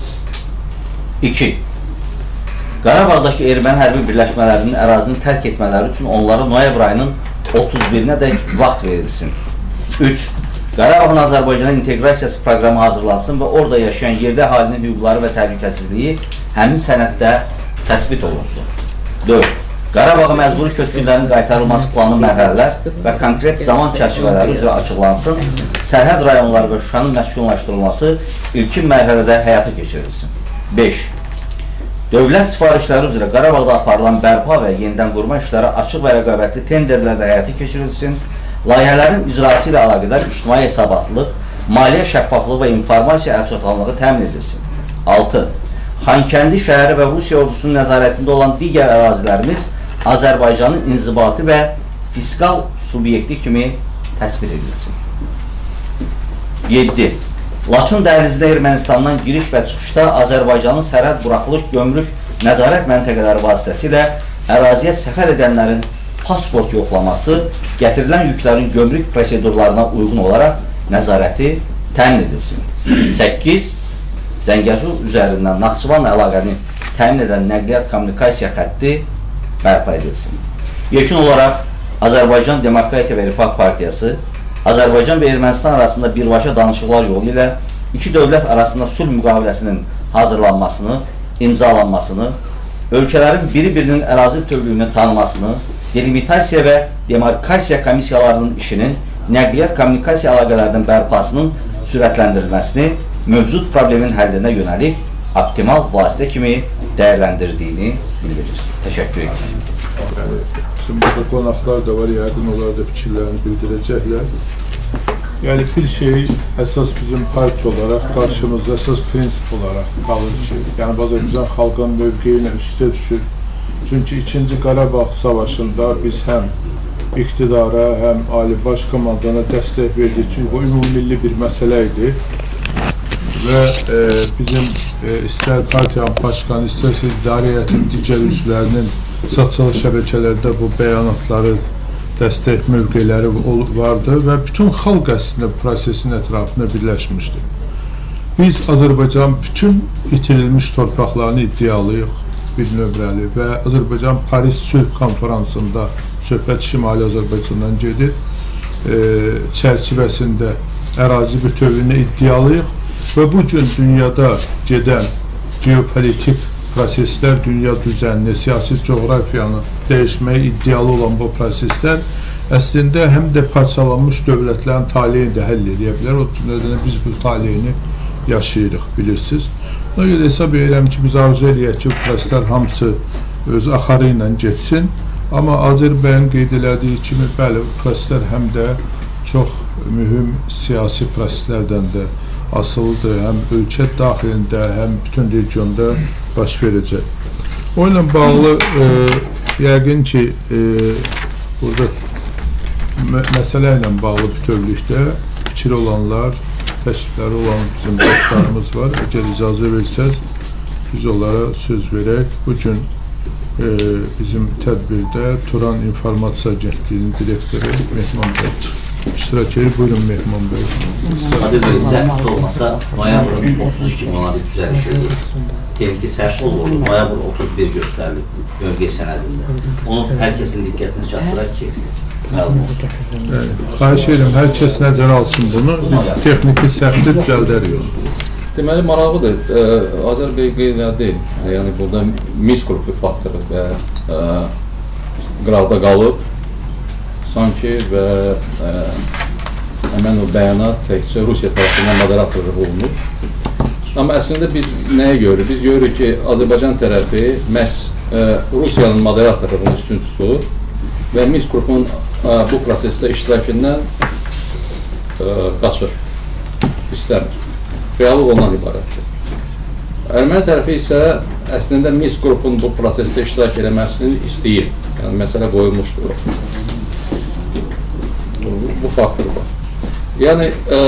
2. Qarabağdakı erməni hərbi birləşmələrinin ərazini tərk etmələri üçün onlara noyabr ayının 31-nə dək vaxt verilsin. 3. Qarabağın Azərbaycana inteqrasiyası proqramı hazırlansın və orada yaşayan yerdə əhalinin hüquqları və təhlükəsizliyi həmin sənəddə təsbit olunsun. 4. Qarabağa məcburi köçkünlərin qaytarılması planı mərhələlər və konkret zaman çərçivələri üzrə açıqlansın, sərhəd rayonları və Şuşanın məskunlaşdırılması ilkin mərhələdə həyata keçirilsin. 5. Dövlət sifarişləri üzrə Qarabağda aparılan bərpa və yenidən qurma işləri açıq və rəqabətli tenderlərdə həyata keçirilsin, layihələrin icrası ilə əlaqədar ictimai hesabatlıq, maliyyə şəffaflığı və informasiya əlçatanlığı təmin edilsin. 6. Xankəndi şəhəri və Rusiya ordusunun nəzarətində olan digər ərazilərimiz Azərbaycanın inzibati və fiskal subyekti kimi təsvir edilsin. 7. Laçın dəhlizinə Ermənistandan giriş və çıxışda Azərbaycanın sərhəd buraxılış, gömrük, nəzarət məntəqələri vasitəsilə əraziyə səfər edənlərin pasport yoxlaması, gətirilən yüklərin gömrük prosedurlarına uyğun olaraq nəzarəti təmin edilsin. 8. Zəngəzur üzərindən Naxçıvan əlaqəni təmin edən nəqliyyat kommunikasiya xətti bərpa edilsin. Yekun olaraq Azərbaycan Demokratiya və Rifah Partiyası Azərbaycan və Ermənistan arasında birbaşa danışıqlar yolu ilə iki dövlət arasında sülh müqaviləsinin hazırlanmasını, imzalanmasını, ölkələrin biri-birinin ərazi bütövlüyünü tanımasını, delimitasiya və demarkasiya komissiyalarının işinin nəqliyyat kommunikasiya əlaqələrinin bərpasının sürətləndirilməsini mövcud problemin həllinə yönəlik optimal vasitə kimi dəyərləndirdiyini bildirir. Təşəkkür ederim. Şimdi burada qonaqlar da var, yəqin onlar da fikirlərini bildirəcəklər. Yəni bir şey əsas bizim partiya olaraq qarşımızda əsas prinsip olaraq qalır ki, yəni Azərbaycan xalqının mövqeyi ilə üstə düşür. Çünki 2-ci Qarabağ savaşında biz həm iqtidara, həm Ali Baş Komandana dəstək verdik ki, bu ümumilli bir məsələ idi. və bizim istər partiyanın başqanı, istərsə idarə heyətinin digər üzvlərinin sosial şəbəkələrdə bu bəyanatları dəstək mövqeləri vardı və bütün xalq əslində prosesin ətrafında birləşmişdi. Biz Azərbaycan bütün itirilmiş torpaqlarını iddialıyıq bir nömrəli və Azərbaycan Paris Sülh Konferansında söhbət Şimali Azərbaycandan gedir. Çərçivəsində ərazi bütövlüyünə iddialıyıq və bu gün dünyada gedən geopolitik proseslər, dünya düzənini, siyasi coğrafiyanı dəyişməyə iddialı olan bu proseslər əslində həm də parçalanmış dövlətlərin taleyini də həll edə bilər. O cümlədən biz bu taleyini yaşayırıq, bilirsiniz. Ona görə hesab edirəm ki, biz arzu eləyək ki, bu proseslər hamısı öz axarı ilə getsin. Amma Azərbaycan qeyd elədiyi kimi, bəli, bu proseslər həm də çox mühüm siyasi proseslərdən də asılıdır, həm ölkə daxilində, həm bütün regionda baş verəcək. O ilə bağlı, yəqin ki, burada məsələ ilə bağlı bütövlükdə fikir olanlar, təşrifləri olan bizim dostlarımız var. Əgər icazə versəz, biz onlara söz verək. Bugün bizim tədbirdə Turan İnformasiya Agentliyinin direktoru Mehman bəy iştirak edir. Buyurun Mehman bəy. Adil bəy, zəhmət olmasa noyabrın 32 ona bir düzəliş edir. Deyim ki, səhv olur, noyabr 31 göstərilib bölgə sənədində. Onu hər kəsin diqqətini çatdıraq ki, məlum olsun. Xahiş edirəm, hər kəs nəzərə alsın bunu. Biz texniki səhvdə düzəldərik. Deməli, maraqlıdır. Azərbaycan qeydiyyatı, yəni burada mis qrupu faktoru və qıraqda qalıb sanki və həmən o bəyanat təkcə Rusiya tərəfindən moderatorluq olunur. Amma əslində biz nəyə görürük? Biz görürük ki, Azərbaycan tərəfi məhz Rusiyanın moderatorluğunu üstün tutur və mis qrupun bu prosesdə iştirakindən qaçır, istəmir. Reallıq ondan ibarətdir. Erməni tərəfi isə əslində mis qrupun bu prosesdə iştirak eləməsini istəyir. Yəni, məsələ qoyulmuşdur. Bu faktor var. Yəni,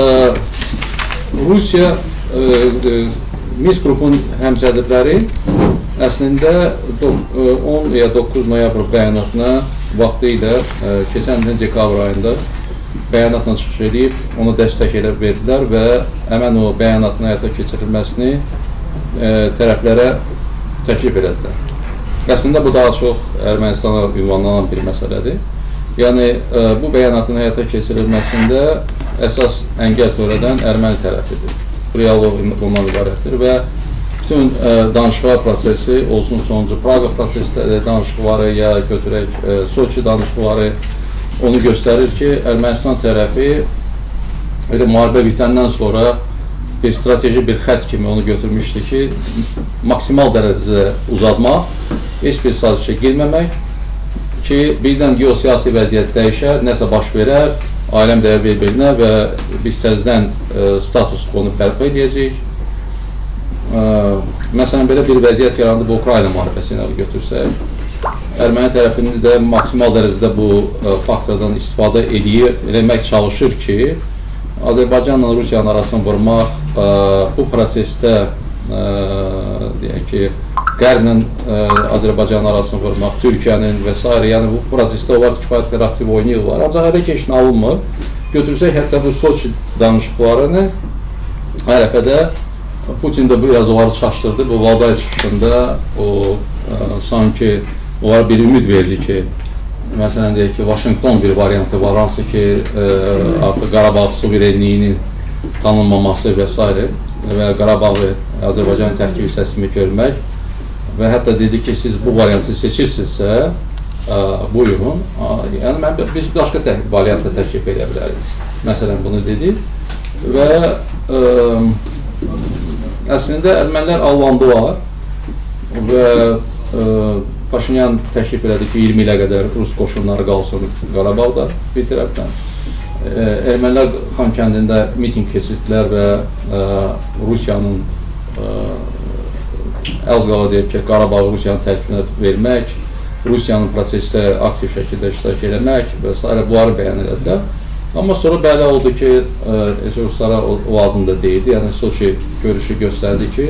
Rusiya mis qrupun həmsədrləri əslində 10 ya 9 noyabr bəyanatına vaxtı ilə keçən dekabr ayında bəyanatla çıxış edib, onu dəstək elə verdilər və həmən o bəyanatın həyata keçirilməsini tərəflərə təklif elədilər. Əslində, bu daha çox Ermənistana ünvanlanan bir məsələdir. Yəni, bu bəyanatın həyata keçirilməsində əsas əngəl törədən erməni tərəfidir. Reallıq bundan ibarətdir və bütün danışıqlar prosesi olsun sonucu Praqa prosesləri danışıqları ya götürək Soçi danışıqları onu göstərir ki, Ermənistan tərəfi müharibə bitəndən sonra bir strateji bir xət kimi onu götürmüşdü ki, maksimal dərəcədə uzatmaq, heç bir sazişə girməmək ki, birdən geosiyasi vəziyyət dəyişər, nəsə baş verər, aləm dəyər bir-birinə və biz təzdən status qonu bərpa edəcəyik. Məsələn, belə bir vəziyyət yarandı bu Ukrayna müharibəsi ilə götürsək. Erməni tərəfində də maksimal dərəcədə bu faktordan istifadə eləmək çalışır ki, Azərbaycanla Rusiyanın arasını vurmaq, bu prosesdə, deyək ki, Qərblə Azərbaycanın arasını vurmaq, Türkiyənin və s. Yəni, bu prosesdə onlar kifayət qədər aktiv oynayırlar. Ancaq hələ ki, heç nə alınmır. Götürsək, hətta bu Soçi danışıqlarını hər dəfədə Putin də biraz onları çaşdırdı. Bu Valday çıxışında o sanki onlara bir ümid verdi ki, məsələn deyək ki, Vaşinqton bir variantı var, hansı ki, artıq Qarabağ suverenliyinin tanınmaması və s. və Qarabağı Azərbaycan tərkib hissəsini görmək və hətta dedi ki, siz bu variantı seçirsinizsə, buyurun. Yəni, biz başqa variantı təklif edə bilərik. Məsələn, bunu dedi və əslində ermənilər allandılar və Paşinyan təklif elədi ki, 20 ilə qədər Rus qoşunları qalsın Qarabağda bir tərəfdən. Ermənilər Xankəndində miting keçirdilər və Rusiyanın az qala deyək ki, Qarabağı Rusiyanın tərkibinə vermək, Rusiyanın prosesdə aktiv şəkildə iştirak eləmək və s. bunları bəyan elədilər. Amma sonra bəli oldu ki, Ruslara o lazımda deyildi. Yəni Soçi görüşü göstərdi ki,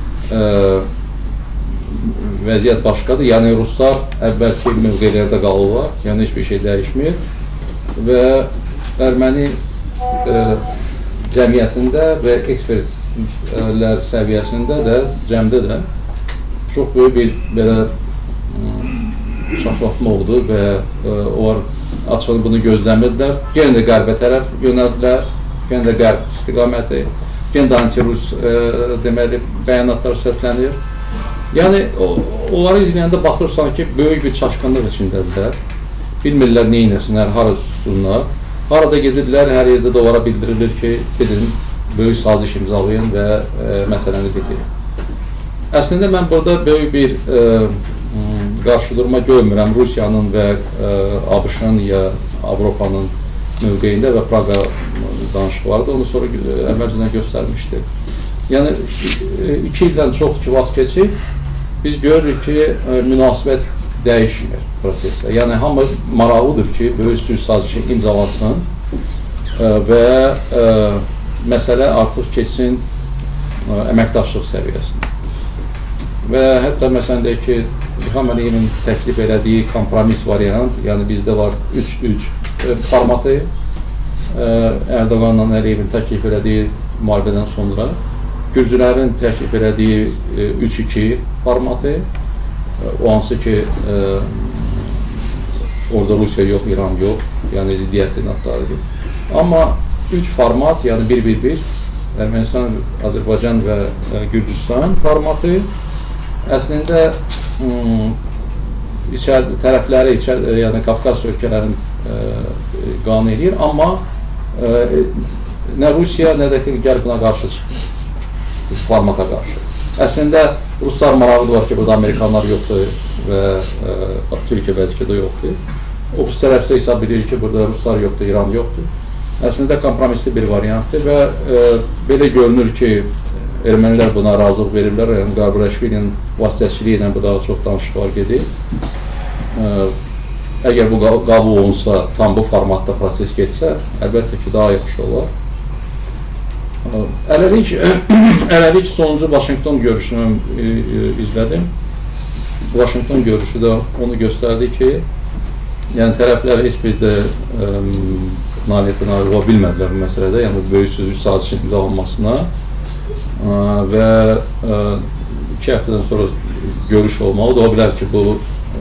vəziyyət başqadır. Yəni Ruslar əvvəlki mövqelərdə qalırlar. Yəni heç bir şey dəyişmir. Və erməni cəmiyyətində və ekspertlər səviyyəsində də, cəmdə də çox böyük bir belə çaşlatma oldu və onlar açıq bunu gözləmirdilər. Yenə də qərbə tərəf yönəldilər, yenə də qərb istiqaməti, yenə də anti-Rus deməli bəyanatlar səslənir. Yəni onları izləyəndə baxırsan ki, böyük bir çaşqınlıq içindədirlər. Bilmirlər nə etsinlər, hara sussunlar. Harada gedirlər, hər yerdə də onlara bildirilir ki, gedin, böyük saziş imzalayın və məsələni bitirin. Əslində mən burada böyük bir qarşıdurma görmürəm Rusiyanın və ABŞ-ın ya Avropanın mövqeyində və Praqa danışıqlarında onu sonra əvvəlcədən göstərmişdi. Yəni 2 ildən çox ki vaxt keçib, biz görürük ki, münasibət dəyişmir prosesdə. Yəni hamı maraqlıdır ki, böyük sülh sazişi imzalansın və məsələ artıq keçsin əməkdaşlıq səviyyəsində. Və hətta məsələn deyək ki, İlham Əliyevin təklif elədiyi kompromis variant, yəni bizdə var 3-3 formatı, Erdoğanla Əliyevin təklif elədiyi müharibədən sonra, Gürcülərin təklif elədiyi 3-2 formatı, o hansı ki, orada Rusiya yox, İran yox, yəni ziddiyyətli naqlarıdır. Amma 3 format, yəni 1-1-1, Ermənistan, Azərbaycan və Gürcüstan formatı əslində tərəfləri, yəni Qafqaz ölkələrin qanun edir, amma nə Rusiya, nə də ki, gəlb buna qarşı çıxır, formata qarşı. Əslində, Ruslar maraqlı var ki, burada Amerikanlar yoxdur və Türkiyə bəlkə də yoxdur. O tərəfdə hesab edir ki, burada Ruslar yoxdur, İran yoxdur. Əslində, kompromisli bir variantdır və belə görünür ki, ermənilər buna razılıq verirlər. Yəni, Qarbraşvilinin vasitəçiliyi ilə bu daha çox danışıqlar gedir. Əgər bu qəbul olunsa, tam bu formatda proses geçsə, əlbəttə ki, daha yaxşı olar. Ələlik sonuncu Vaşinqton görüşünü izlədim. Vaşinqton görüşü də onu göstərdi ki, yəni tərəflər heç bir də nailiyyətə nail ola bilmədilər bu məsələdə, yəni böyük sülh sazişinin imzalanmasına və 2 həftədən sonra görüş olmalı. Ola bilər ki, bu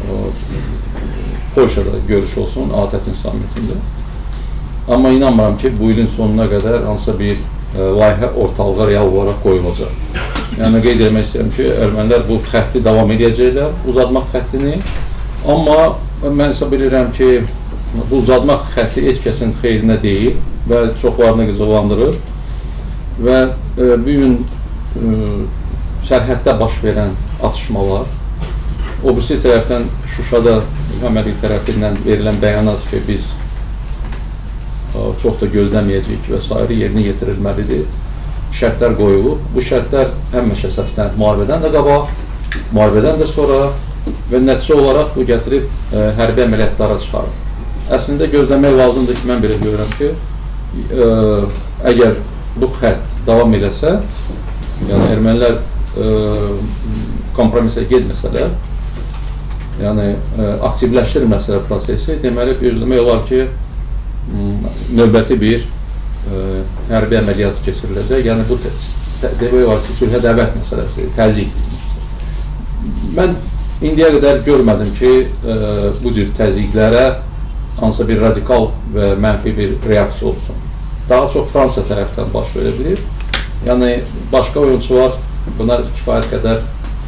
Polşada görüş olsun, ATƏT-in sammitində. Amma inanmıram ki, bu ilin sonuna qədər hansısa bir layihə ortalığa real olaraq qoyulacaq. Yəni, qeyd etmək istəyirəm ki, ermənilər bu xətti davam edəcəklər, uzatmaq xəttini. Amma mən hesab edirəm ki, bu uzatmaq xətti heç kəsin xeyrinə deyil və çoxlarını qızıqlandırır. Və bu gün sərhəddə baş verən atışmalar, o birisi tərəfdən Şuşada Həməlik tərəfindən verilən bəyanat ki, biz çox da gözləməyəcəyik və s. yerinə yetirilməlidir. Şərtlər qoyulub. Bu şərtlər həmişə səslənib müharibədən də qabaq, müharibədən də sonra və nəticə olaraq bu gətirib hərbi əməliyyatlara çıxarır. Əslində gözləmək lazımdır ki, mən belə görürəm ki, əgər bu xətt davam eləsə, yəni ermənilər kompromisə getməsələr, yəni aktivləşdirməsələr prosesi, deməli gözləmək olar ki, növbəti bir hərbi əməliyyat keçiriləcək. Yəni bu demək olar ki, sülhə dəvət məsələsi, təzyiq. Mən indiyə qədər görmədim ki, bu cür təzyiqlərə hansısa bir radikal və mənfi bir reaksiya olsun. Daha çox Fransa tərəfdən baş verə bilir. Yəni başqa oyunçular buna kifayət qədər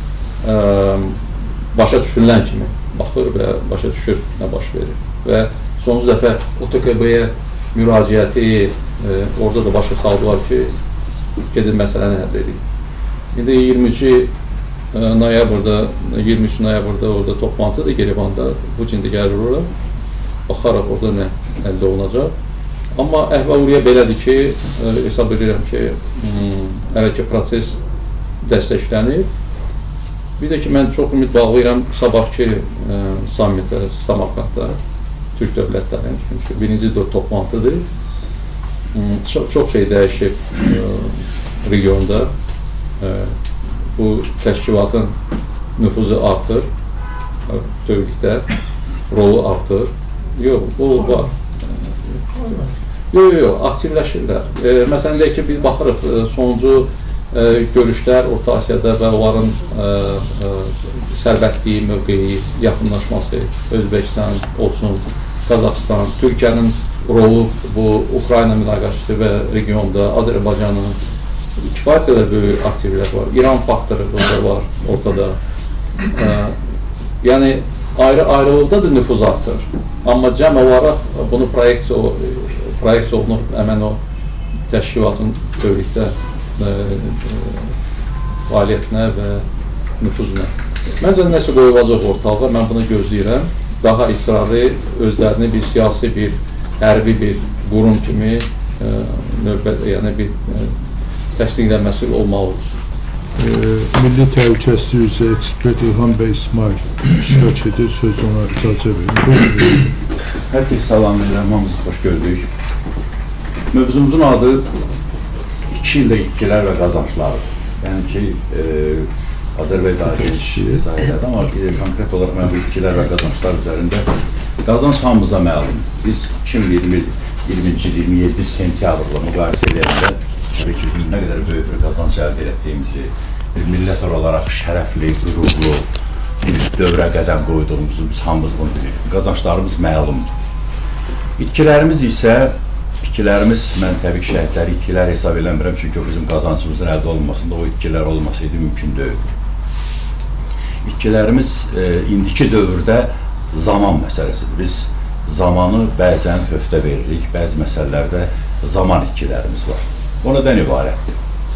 başa düşülən kimi baxır və başa düşür nə baş verir. Və sonuncu dəfə OTKB-yə müraciəti orada da başa saldılar ki, gedin məsələni həll edin. İndi 23 noyabrda orada toplantıdır Yerevanda, Putin də gəlir oraya, baxaraq orada nə əldə olunacaq. Amma əhval-ruhiyyə belədir ki, hesab edirəm ki, hələ ki proses dəstəklənir. Bir də ki, mən çox ümid bağlayıram sabahki sammitə, Samarqandda Türk dövlətləri. Çünki birinci toplantıdır. Çox şey dəyişib regionda. Bu təşkilatın nüfuzu artır, bütövlükdə rolu artır. Yox, bu var. Yox, aktivləşirlər. Məsələn, deyək ki, biz baxırıq, sonuncu görüşlər Orta Asiyada və onların sərbəstliyi, mövqeyi, yaxınlaşması, Özbəkistan olsun, Qazaxıstan, Türkiyənin rolu bu Ukrayna münaqişəsi və regionda, Azərbaycanın kifayət qədər böyük aktivlər var. İran faktoru burada var, ortada. Yəni, ayrı-ayrılıqda da nüfuz artır. Amma cəm olaraq bunu proyeksiya olunur həmən o təşkilatın bütövlükdə fəaliyyətinə və nüfuzuna. Məncə nəsə qoyulacaq ortalığa, mən bunu gözləyirəm. Daha israrlı, özlərini bir siyasi, bir hərbi bir qurum kimi yəni bir təsdiqlənməsi olmalıdır. Milli Təhlükəsizlik üzrə ekspert İlham bəy İsmail iştirak edir, söz ona icazə verin. Hər kəs salamlayıram, hamımızı xoş gördük. Mövzumuzun adı 2 ildə itkilər və qazançlardır. Yəni ki, Azərbaycan sahələdə, amma konkret olaraq mən bu itkilər və qazançlar üzərində qazanç hamımıza məlum. Biz 2020-ci 27 sentyabrla müqayisə edəndə təbii ki, nə qədər böyük bir qazanc əldə etdiyimizi, bir millət olaraq şərəfli, qürurlu bir dövrə qədəm qoyduğumuzu biz hamımız bunu bilirik. Qazançlarımız məlumdur. İtkilərimiz isə, mən təbii ki, şəhidləri itkilər hesab eləmirəm, çünki o bizim qazancımızın əldə olunmasında o itkilər olmasaydı mümkün deyil. İtkilərimiz indiki dövrdə zaman məsələsidir. Biz zamanı bəzən höftə veririk, bəzi məsələlərdə zaman itkilərimiz var. O nədən ibarətdir?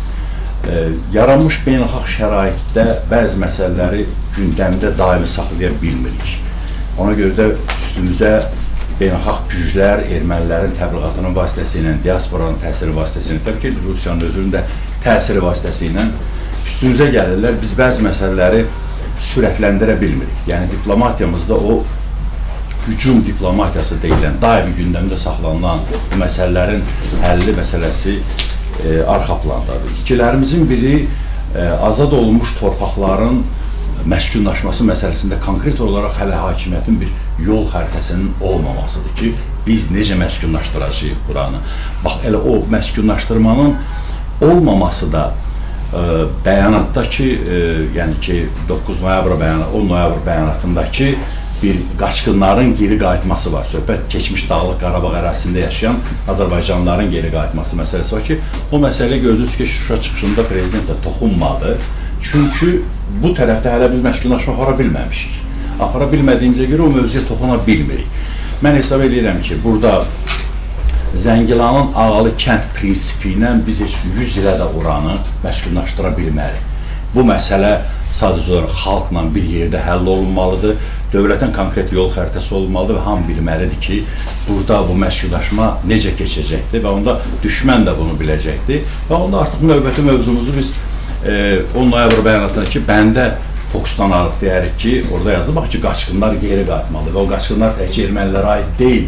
Yaranmış beynəlxalq şəraitdə bəzi məsələləri gündəmdə daimi saxlaya bilmirik. Ona görə də üstümüzə beynəlxalq güclər, ermənilərin təbliğatının vasitəsilə, diasporanın təsiri vasitəsilə, təbii ki, Rusiyanın özünün də təsiri vasitəsilə üstümüzə gəlirlər. Biz bəzi məsələləri sürətləndirə bilmirik. Yəni, diplomatiyamızda o hücum diplomatiyası deyilən, daimi gündəmdə saxlanılan bu məsələlərin həlli məsələsi arxa plandadır. İtkilərimizin biri azad olunmuş torpaqların məskunlaşması məsələsində konkret olaraq hələ hakimiyyətin bir yol xəritəsinin olmamasıdır ki, biz necə məskunlaşdıracağıq buranı. Bax, elə o məskunlaşdırmanın olmaması da bəyanatdakı, yəni ki, 10 noyabr bəyanatındakı bir qaçqınların geri qayıtması var. Söhbət keçmiş Dağlıq Qarabağ ərazisində yaşayan Azərbaycanlıların geri qayıtması məsələsi var ki, o məsələ gördünüz ki, Şuşa çıxışında prezident də toxunmadı. Çünki bu tərəfdə hələ biz məskunlaşma apara bilməmişik. Apara bilmədiyimizə görə o mövzuya toxuna bilmirik. Mən hesab edirəm ki, burada Zəngilanın Ağalı kənd prinsipi ilə biz 100 ilə də oranı məskunlaşdıra bilmərik. Bu məsələ sadəcə olaraq xalqla bir yerdə həll olunmalıdır. Dövlətin konkret yol xəritəsi olmalıdır və hamı bilməlidir ki, burada bu məskunlaşma necə keçəcəkdir və onda düşmən də bunu biləcəkdir. Və onda artıq növbəti mövzumuzu biz 10 noyabr bəyanatında ki, bəndə fokusdan alıb deyərik ki, orada yazılır, bax ki, qaçqınlar geri qayıtmalıdır və o qaçqınlar tək ermənilərə aid deyil.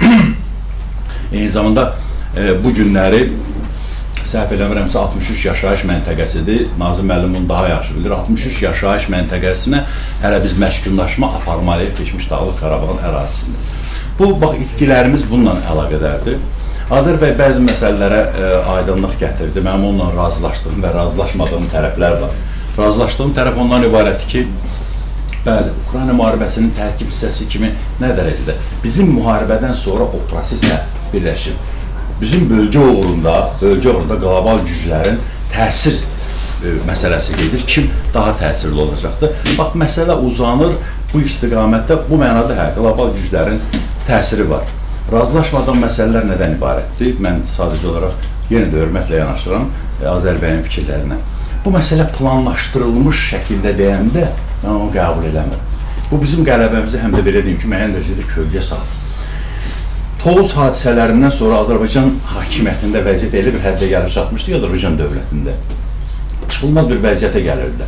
Eyni zamanda bu günləri səhv eləmirəmsə 63 yaşayış məntəqəsidir. Nazım müəllim bunu daha yaxşı bilir. 63 yaşayış məntəqəsinə hələ biz məskunlaşma aparmalıyıq keçmiş Dağlıq Qarabağın ərazisində. Bu, bax, itkilərimiz bununla əlaqədardır. Azər bəy bəzi məsələlərə aydınlıq gətirdi. Mənim onunla razılaşdığım və razılaşmadığım tərəflər var. Razılaşdığım tərəf ondan ibarətdir ki, bəli, Ukrayna müharibəsinin tərkib hissəsi kimi nə dərəcədə? Bizim müharibədən sonra o proseslə birləşib. Bizim bölgə uğrunda qlobal güclərin təsir məsələsi gedir. Kim daha təsirli olacaqdır? Bax, məsələ uzanır bu istiqamətdə, bu mənada qlobal güclərin təsiri var. Razılaşmadan məsələlər nədən ibarətdir? Mən sadəcə olaraq yenə də hörmətlə yanaşıram Azər bəyin fikirlərinə. Bu məsələ planlaşdırılmış şəkildə deyəndə mən onu qəbul eləmirəm. Bu bizim qələbəmizi həm də belə deyim ki, müəyyən dərəcədə kölgə salır. Tovuz hadisələrindən sonra Azərbaycan hakimiyyətində vəziyyət elə bir həddə gəlib çatmışdı ki, Azərbaycan dövlətində çıxılmaz bir vəziyyətə gəlirdilər.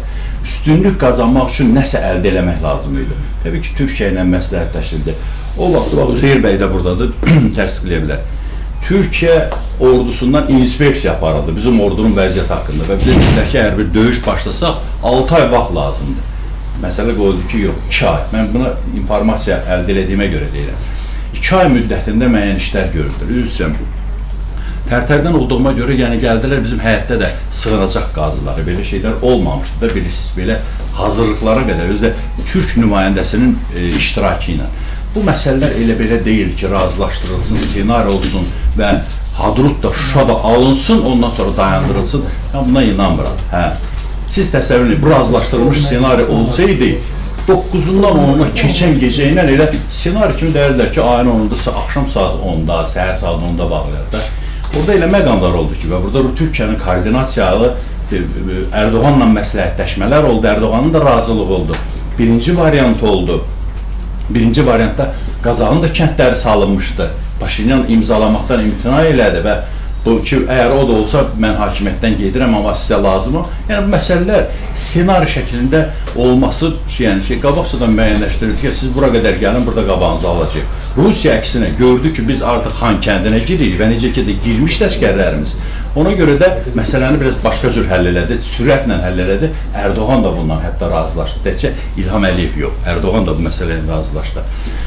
üstünlük qazanmaq üçün nəsə əldə eləmək lazım idi. Təbii ki, Türkiyə ilə məsləhətləşildi. O vaxt, bax, Üzeyir bəy də buradadır, təsdiqləyə bilər. Türkiyə ordusundan inspeksiya aparıldı bizim ordunun vəziyyəti haqqında və bizə dedilər ki, əgər bir döyüş başlasaq, 6 ay vaxt lazımdır. Məsələ qoydu ki, yox, 2 ay. Mən buna informasiya əldə edədiyimə görə deyirəm. 2 ay müddətində müəyyən işlər görüldür. Üzrəm, Tərtərdən olduğuma görə, yəni gəldilər bizim həyətdə də sığınacaq qazıları, belə şeylər olmamışdı da, bilirsiniz, belə hazırlıqlara qədər, özdə Türk nümayəndəsinin iştirakı ilə. Bu məsələlər elə belə deyil ki, razılaşdırılsın, ssenari olsun və Hadrut da, Şuşa da alınsın, ondan sonra dayandırılsın. Mən buna inanmıram. Siz təsəvvür edin, bu razılaşdırılmış ssenari olsaydı, 9-undan 10-una keçən gecə ilə elə ssenari kimi deyirlər ki, ayın 10-da, axşam saat 10-da, səhər saat 10-da bağlayır da. Orada elə məqamlar oldu ki, və burada Türkiyənin koordinasiyalı Erdoğanla məsləhətləşmələr oldu, Erdoğanın da razılığı oldu. Birinci variant oldu. Birinci variantda Qazağın da kəndləri salınmışdı. Paşinyan imzalamaqdan imtina elədi və bu ki, əgər o da olsa, mən hakimiyyətdən gedirəm, amma sizə lazım o. Yəni, bu məsələlər ssenari şəklində olması, yəni ki, qabaqsadan müəyyənləşdirildi ki, siz bura qədər gəlin, burada qabağınızı alacaq. Rusiya əksinə gördü ki, biz artıq Xan kəndinə giririk və necə ki, girmiş əskərlərimiz. Ona görə də məsələni biraz başqa cür həll elədi, sürətlə həll elədi. Erdoğan da bundan hətta razılaşdı. Təkcə İlham Əliyev yox, Erdoğan da bu məsələyə razılaşdı.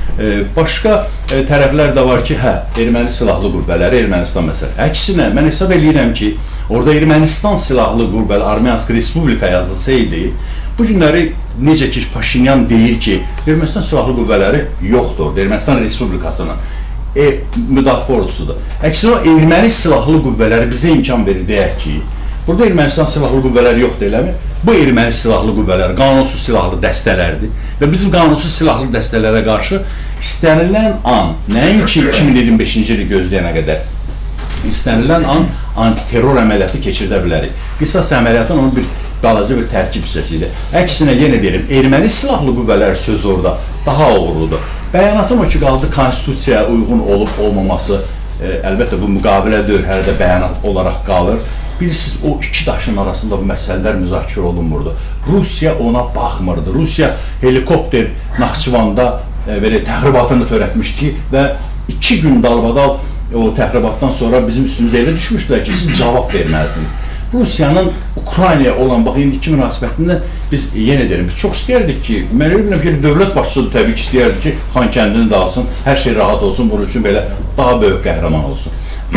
Başqa tərəflər də var ki, erməni silahlı qüvvələri, Ermənistan məsələ. Əksinə, mən hesab edirəm ki, orada Ermənistan silahlı qüvvələri, Armiyansk Respublika yazılsaydı, bu günləri necə ki, Paşinyan deyir ki, Ermənistan silahlı qüvvələri yoxdur, Ermənistan Respublikasının müdafiə ordusudur. Əksinə, o erməni silahlı qüvvələri bizə imkan verir, deyək ki, burada Ermənistan silahlı qüvvələri yoxdur, eləmi? Bu erməni silahlı qüvvələr qanunsuz silahlı dəstələrdir və bizim qanunsuz silahlı dəstələrə qarşı istənilən an, nəinki 2025-ci ili gözləyənə qədər, istənilən an antiterror əməliyyatı keçirdə bilərik. Qisas əməliyyatın onun bir balaca bir tərkib hissəsidir. Əksinə, yenə deyirəm, erməni silahlı qüvvələr söz orada daha uğurludur. Bəyanatın o ki, qaldı konstitusiyaya uyğun olub-olmaması, əlbəttə bu müqavilə dövhərdə bəyanat olaraq qalır. Bilirsiniz, o iki daşın arasında bu məsələlər müzakirə olunmurdu. Rusiya ona baxmırdı. Rusiya helikopter Naxçıvanda təxribatını törətmişdi və 2 gün dalbadal o təxribatdan sonra bizim üstümüzdə elə düşmüşdülər ki, siz cavab verməlisiniz. Rusiyanın Ukraynaya olan, bax, indiki münasibətində biz yenə derim, biz çox istəyərdik ki, mən bilmirəm ki, dövlət başçısı təbii ki, istəyərdik ki, Xan kəndini dağılsın, hər şey rahat olsun, bunun üçün belə daha böyük qəhrəman olsun.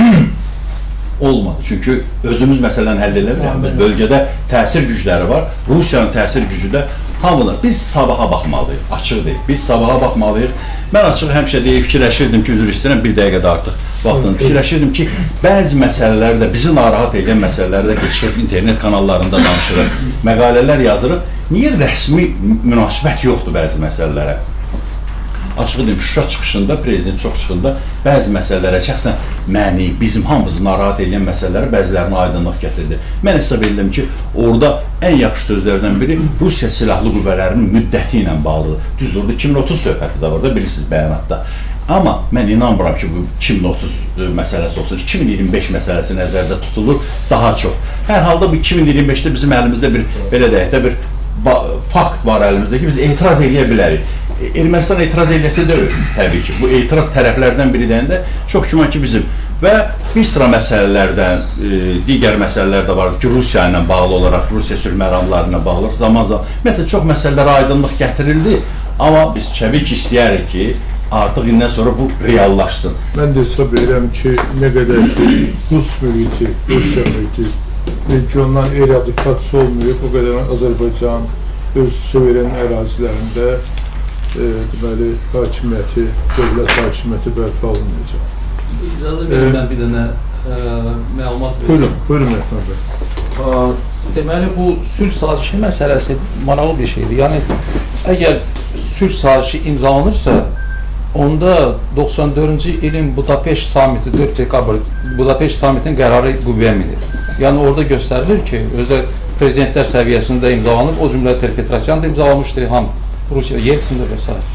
Olmadı, çünki özümüz məsələni həll eləmirik. Biz bölgədə təsir gücləri var, Rusiyanın təsir gücü də hamılar. Biz sabaha baxmalıyıq, açıq deyil, biz sabaha baxmalıyıq. Mən açıq həmişə deyib, fikirləşirdim ki, üzr istəyirəm, bir dəqiqədə artıq vaxtını fikirləşirdim ki, bəzi məsələlərdə, bizi narahat edən məsələlərdə keçib internet kanallarında danışırıq, məqalələr yazırıq. Niyə rəsmi münasibət yoxdur bəzi məsələlərə? Açıq deyim, Şuşa çıxışında, prezident çox çıxında bəzi məsələlərə, şəxsən məni, bizim hamımızı narahat edən məsələlərə bəzilərinə aydınlıq gətirdi. Mən hesab edirəm ki, orada ən yaxşı sözlərdən biri Rusiya silahlı qüvvələrinin müddəti ilə bağlıdır. Düzdür, orada 2030 söhbəti də var da, bilirsiniz, bəyanatda. Amma mən inanmıram ki, bu 2030 məsələsi olsun, 2025 məsələsi nəzərdə tutulur daha çox. Hər halda bu 2025-də bizim əlimizdə bir, belə deyək də, bir fakt var əlimizdə ki, biz etiraz edə bilərik. Ermənistan etiraz eləsə deyil, təbii ki. Bu etiraz tərəflərdən biri deyəndə çox güman ki, bizim və bir sıra məsələlərdən, digər məsələlər də vardır ki, Rusiya ilə bağlı olaraq, Rusiya sülh məramlarına bağlı zaman-zaman, ümumiyyətlə, çox məsələlərə aydınlıq gətirildi, amma biz təbii ki, istəyərik ki, artıq indən sonra bu reallaşsın. Mən də hesab edirəm ki, nə qədər ki, Rus mühiti, Rusiya mühiti regiondan eradikasiya olmayıb, o qədər Azərbaycan öz suveren ərazilərində deməli, hakimiyyəti, dövlət hakimiyyəti bərpa olunmayacaq. İcazə verin, mən bir dənə məlumat verim. Buyurun, Məhməd bəy. Deməli, bu sülh sazişi məsələsi maraqlı bir şeydir. Yəni, əgər sülh sazişi imzalanırsa, onda 94-cü ilin Budapeşt samiti, 4 dekabr Budapeşt samitinin qərarı qüvvəyə minir. Yəni, orada göstərilir ki, özdə prezidentlər səviyyəsində imzalanıb, o cümlə Petrosyan da imzalamışdı, Rusiya Yeltsin'də və s.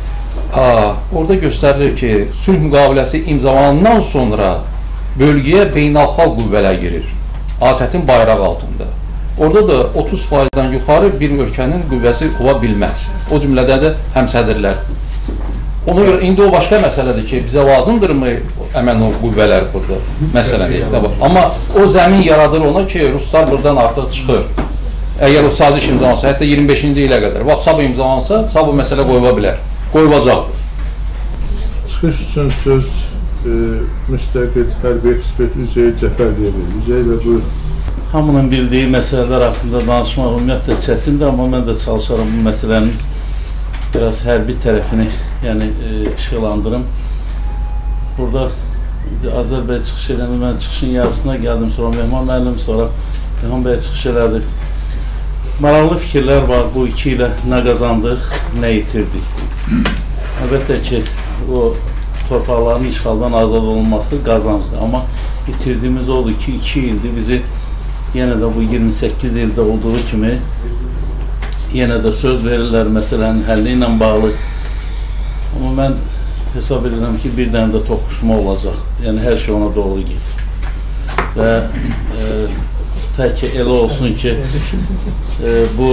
Orada göstərilir ki, sülh müqaviləsi imzalanandan sonra bölgəyə beynəlxalq qüvvələr girir, ATƏT-in bayraq altında. Orada da 30%-dan yuxarı bir ölkənin qüvvəsi ola bilməz. O cümlədə də həmsədrlər. Ona görə indi o başqa məsələdir ki, bizə lazımdırmı həmən o qüvvələr burada? Məsələ deyil. Amma o zəmin yaradır ona ki, Ruslar buradan artıq çıxır. Əgər o saziş imzalansa, hətta 25-ci ilə qədər, vaxt sabah imzalansa, sabah məsələ qoyula bilər. Qoyulacaqdır. Çıxış üçün söz müstəqil hərbi ekspert Üzeyir Cəfərliyə verir. Üzeyir və buyurun. Hamının bildiyi məsələlər haqqında danışmaq ümumiyyətlə çətindir, amma mən də çalışaram bu məsələnin biraz hərbi tərəfini işıqlandırım. Burada Azərbaycan çıxış edəndə mən çıxışın yarısına gəldim, sonra Mehman müəllim, sonra Mehman bəy çıxış elədi. Maraqlı fikirlər var, bu iki ilə nə qazandıq, nə itirdik. Əlbəttə ki, o torpaqların işğaldan azad olunması qazandı, amma itirdiyimiz oldu ki, 2 ildir bizi yenə də bu 28 ildə olduğu kimi yenə də söz verirlər məsələnin həlli ilə bağlı. Amma mən hesab edirəm ki, bir dənə də toqquşma olacaq. Yəni, hər şey ona doğru gedir. Və tək ki, elə olsun ki, bu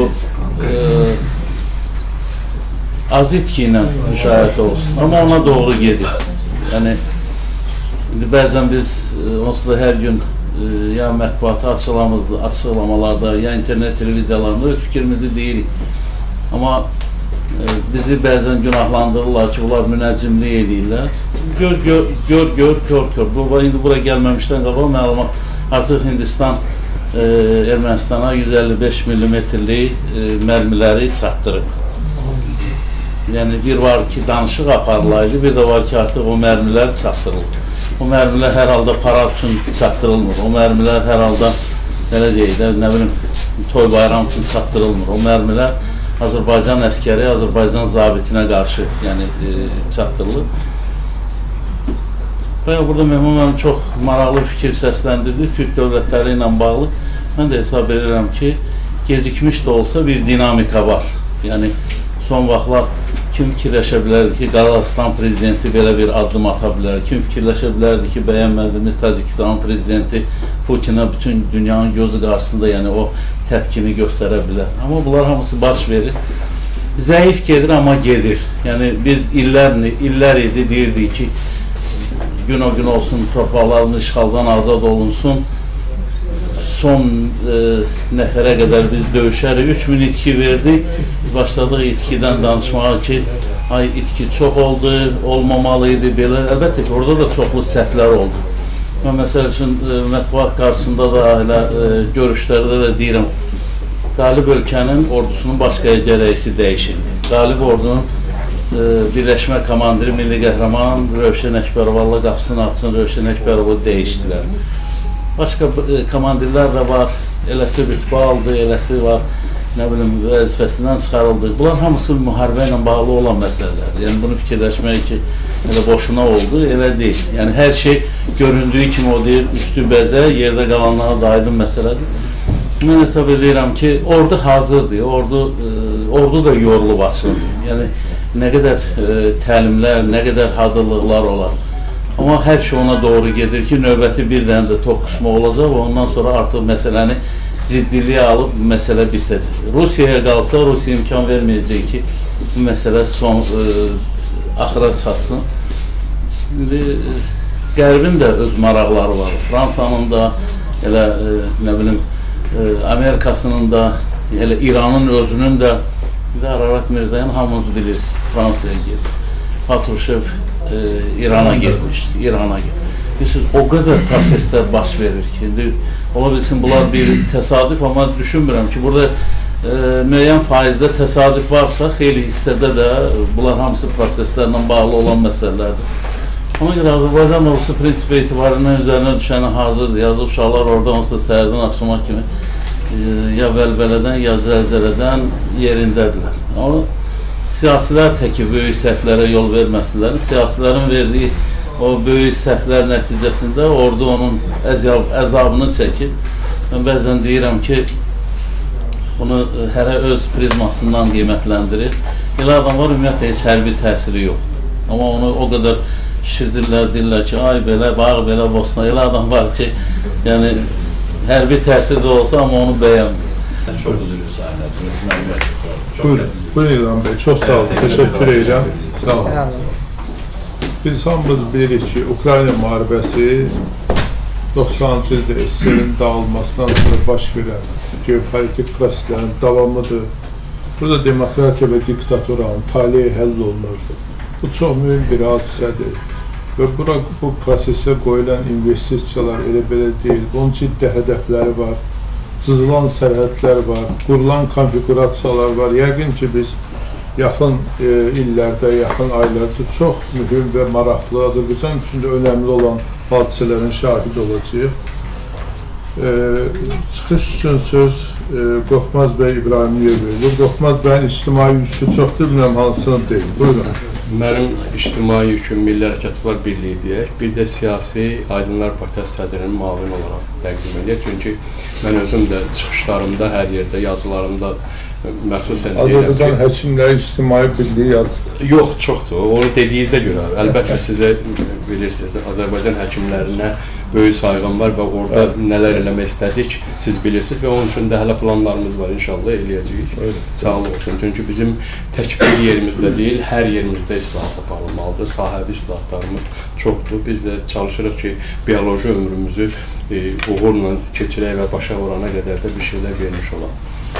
az itki ilə müşahidə olsun. Amma ona doğru gedir. Yəni, bəzən biz onsuz da hər gün ya mətbuata açıqlamalarda, ya internet televiziyalarında öz fikrimizi deyirik. Amma bizi bəzən günahlandırırlar ki, bunlar münəccimlik edirlər. Gör, kör. İndi bura gəlməmişdən qabaq məlumat, artıq Hindistan Ermənistana 155 mm-lik mərmiləri çatdırıb. Yəni, bir var ki, danışıq aparılaydı, bir də var ki, artıq o mərmilər çatdırılır. O mərmilər hər halda parad üçün çatdırılmır. O mərmilər hər halda, belə deyək də, nə bilim, toy bayram üçün çatdırılmır. O mərmilər Azərbaycan əskəri, Azərbaycan zabitinə qarşı çatdırılır. Və burada Mehman mənim çox maraqlı fikir səsləndirdi, Türk dövlətləri ilə bağlı. Mən də hesab edirəm ki, gecikmiş də olsa bir dinamika var. Yəni, son vaxtlar kim fikirləşə bilərdi ki, Qazaxıstan prezidenti belə bir addım ata bilər? Kim fikirləşə bilərdi ki, bəyənmədiyimiz Tacikistan prezidenti Putinə bütün dünyanın gözü qarşısında o təpkini göstərə bilər? Amma bunlar hamısı baş verir. Zəif gedir, amma gedir. Yəni, biz illər idi, deyirdik ki, gün o gün olsun, torpaqlarımız işğaldan azad olunsun. Son nəfərə qədər biz döyüşərik, 3000 itki verdik. Başladıq itkidən danışmağa ki, ay itki çox oldu, olmamalıydı, belə. Əlbəttə ki, orada da çoxlu səhvlər oldu. Mən məsəl üçün mətbuat qarşısında da, elə görüşlərdə də deyirəm, qalib ölkənin ordusunun baş qərargahı dəyişildi. Qalib ordunun birləşmə komandiri, milli qəhrəman Rövşən Əkbərov, Allah qapısını açsın, Rövşən Əkbərovu dəyişdilər. Başqa komandirlər də var, eləsi rütbə aldı, eləsi var, nə bilim, vəzifəsindən çıxarıldı. Bunlar hamısı müharibə ilə bağlı olan məsələlərdir. Yəni, bunu fikirləşmək ki, elə boşuna oldu, elə deyil. Yəni, hər şey göründüyü kimi o deyil, üstü bəzə, yerdə qalanlara da aydın məsələdir. Mən hesab edirəm ki, ordu hazırdır, ordu da yorulub açılır. Yəni, nə qədər təlimlər, nə qədər hazırlıqlar olar. Amma hər şey ona doğru gedir ki, növbəti bir dənə də toqquşma olacaq və ondan sonra artıq məsələni ciddiliyə alıb məsələ bitəcək. Rusiyaya qalsa, Rusiya imkan verməyəcək ki, bu məsələ son axıra çatsın. İndi Qərbin də öz maraqları var. Fransanın da, elə nə bilim, Amerikasının da, elə İranın özünün də, bir də Ararat Mirzayan hamımız bilirsiniz, Fransaya gedir. Patrushev İrana getmişdi, Bilirsiniz, o qədər proseslər baş verir ki, ola bilsin, bunlar bir təsadüf, amma düşünmürəm ki, burada müəyyən faizdə təsadüf varsa, xeyli hissədə də bunlar hamısı proseslərlə bağlı olan məsələlərdir. Ona görə Azərbaycan ordusu prinsip etibarından üzərinə düşəni hazırdır. Yazıq uşaqlar orada onsuz da səhərdən axşama kimi ya vəlvələdən, ya zəlzələdən yerindədirlər. Amma siyasilər təki böyük səhvlərə yol verməsinlər. Siyasilərin verdiyi o böyük səhvlər nəticəsində ordu onun əzabını çəkir. Mən bəzən deyirəm ki, bunu hərə öz prizmasından qiymətləndirir. Elə adamlar ümumiyyətlə heç hərbi təsiri yoxdur. Amma onu o qədər şişirdirlər, deyirlər ki, ay belə, bağ belə, bosna. Elə adam var ki, yəni hərbi təsir də olsa, amma onu bəyənmir. Çok üzülür sahnədir. Buyurun İlhan Bey, çox sağ olun, təşəkkür edirəm. Sağ olun. Biz hamımız bilirik ki, Ukrayna müharibəsi 90-cı ildə SSR-in dağılmasından sonra baş verən geopolitik proseslərin davamıdır. Burada demokratiya və diktatoranın taleyi həll olunurdu. Bu çox mühüm bir hadisədir. Və bu prosesə qoyulan investisiyalar elə belə deyil. Bunun ciddi hədəfləri var, cızılan sərhədlər var, qurulan konfigurasiyalar var. Yəqin ki, biz yaxın illərdə, yaxın aylarda çox mühüm və maraqlı, Azərbaycan üçün də önəmli olan hadisələrin şahid olacağıq. Çıxış üçün söz Qorxmaz bəy İbrahimliyə verilir. Qorxmaz bəyin ictimai yükü çoxdur, bilməm hansını deyil. Buyurun. Mənim ictimai yüküm Milli Hərəkatçılar Birliyi deyək, bir də siyasi Aydınlar Partiyası sədrinin müavini olaraq təqdim edir. Çünki mən özüm də çıxışlarımda, hər yerdə, yazılarımda məxsusən deyirəm ki... Azərbaycan Həkimləri İctimai Birliyi yazıdır. Yox, çoxdur. Onu dediyinizdə görə, əlbəttə sizə bilirsiniz, Azərbaycan həkimlərinə böyük sayğım var və orada nələr eləmək istədik, siz bilirsiniz və onun üçün də hələ planlarımız var, inşallah eləyəcəyik. Sağ olun. Çünki bizim tək bir yerimizdə deyil, hər yerimizdə islahat aparılmalıdır. Sahəvi islahatlarımız çoxdur. Biz də çalışırıq ki, bioloji ömrümüzü uğurla keçirək və başa vurana qədər də bir şeylər vermiş olaq.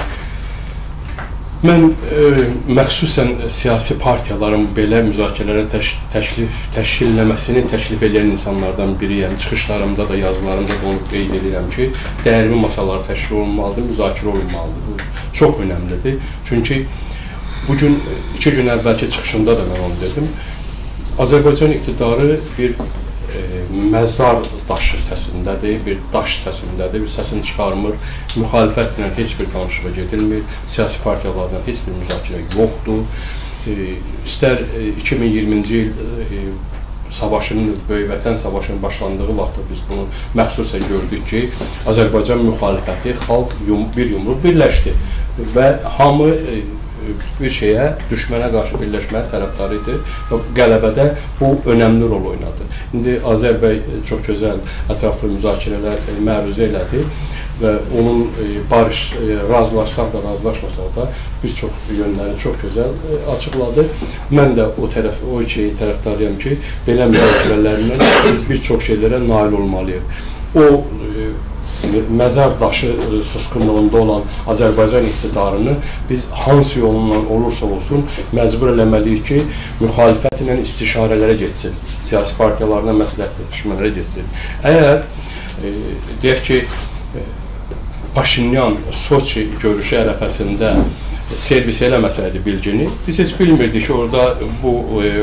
Mən məxsusən siyasi partiyaların belə müzakirələrə təşkilləməsini təklif edən insanlardan biriyəm. Çıxışlarımda da, yazılarımda da onu qeyd edirəm ki, dəyərli masalar təşkil olunmalıdır, müzakirə olunmalıdır. Bu çox önəmlidir. Çünki bugün, 2 gün əvvəlki çıxışımda da mən onu dedim. Azərbaycan iqtidarı bir məzar daşı səsindədir, bir daş səsindədir, bir səsini çıxarmır, müxalifətlə heç bir danışığa gedilmir, siyasi partiyalarla heç bir müzakirə yoxdur. İstər 2020-ci il savaşının, Böyük Vətən savaşının başlandığı vaxtda biz bunu məxsusən gördük ki, Azərbaycan müxalifəti, xalq bir yumruq birləşdi və hamı bir şeyə, düşmənə qarşı birləşməyə tərəfdarı idi və qələbədə bu önəmli rol oynadı. İndi Azər bəy çox gözəl, ətraflı müzakirələr məruzə elədi və onun razılaşsaq da, razılaşmasaq da bir çox yönləri çox gözəl açıqladı. Mən də o şeyi tərəfdarıyam ki, belə müzakirələrindən biz bir çox şeylərə nail olmalıyıq. O məzar daşı susqunluğunda olan Azərbaycan iqtidarını biz hansı yolla olursa olsun məcbur eləməliyik ki, müxalifətlə istişarələrə getsin, siyasi partiyalarına məsləhətləşmələrə getsin. Əgər, deyək ki, Paşinyan Soçi görüşü ərəfəsində servis eləməsəydi bilgini, biz heç bilmirdik ki, orada bu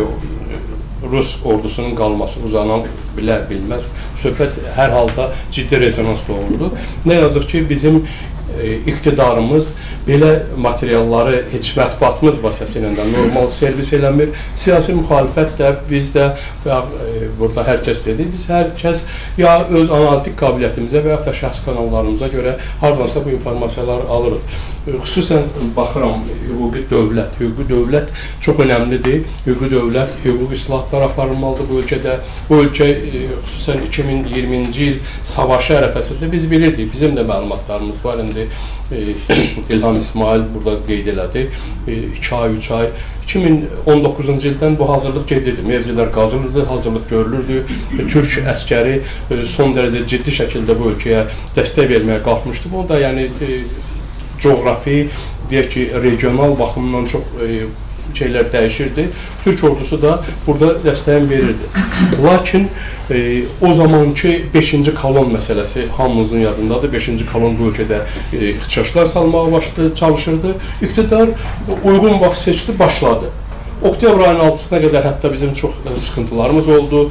Rus ordusunun qalması uzanan bilər, bilməz. Söhbət hər halda ciddi rezonans doğurdu. Nə yazıq ki, bizim iqtidarımız belə materialları heç mətbuatımız vasitəsilə də normal servis eləmir. Siyasi müxalifət də, biz də, burada hər kəs dedi, biz hər kəs ya öz analitik qabiliyyətimizə və ya da şəxs kanallarımıza görə hardansa bu informasiyaları alırıq. Xüsusən baxıram, hüquqi dövlət çox önəmlidir. Hüquqi dövlət, hüquq islahatlar aparılmalıdır bu ölkədə. Bu ölkə xüsusən 2020-ci il savaşı ərəfəsində biz bilirdik, bizim də məlumatlarımız var. İndi İlham İsmail burada qeyd elədi, 2 ay, 3 ay, 2019-cu ildən bu hazırlıq gedirdi, mevzilər qazılırdı, hazırlıq görülürdü, Türk əskəri son dərəcə ciddi şəkildə bu ölkəyə dəstək verməyə qalxmışdı. Bu da yəni coğrafi, deyək ki, regional baxımdan çox şeylər dəyişirdi. Türk ordusu da burada dəstəyin verirdi. Lakin o zamanki 5-ci kolon məsələsi hamımızın yadındadır. 5-ci kolon bu ölkədə ixtişaşlar salmağa başladı, çalışırdı. İqtidar uyğun vaxt seçdi, başladı. Oktyabr ayının 6-sına qədər hətta bizim çox sıxıntılarımız oldu.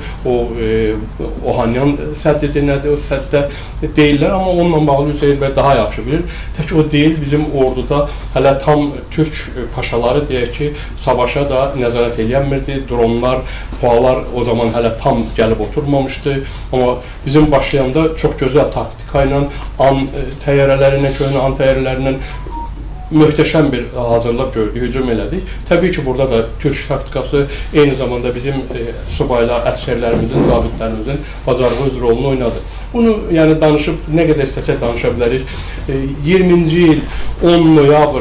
O Hanyan səddi nədir, o səddə deyirlər, amma onunla bağlı Hüseyin bəy daha yaxşı bilir. Tək o deyil, bizim orduda hələ tam Türk paşaları deyək ki, savaşa da nəzarət edilmirdi. Dronlar, pualar o zaman hələ tam gəlib oturmamışdı. Amma bizim başlayanda çox gözəl taktika ilə an təyyarələrinin, köhnə an təyyarələrinin möhtəşəm bir hazırlıq gördük, hücum elədik. Təbii ki, burada da Türk taktikası eyni zamanda bizim subaylar, əskərlərimizin, zabitlərimizin bacarığı öz rolunu oynadı. Bunu yəni danışıb nə qədər istəsək danışa bilərik. 20-ci il 10 noyabr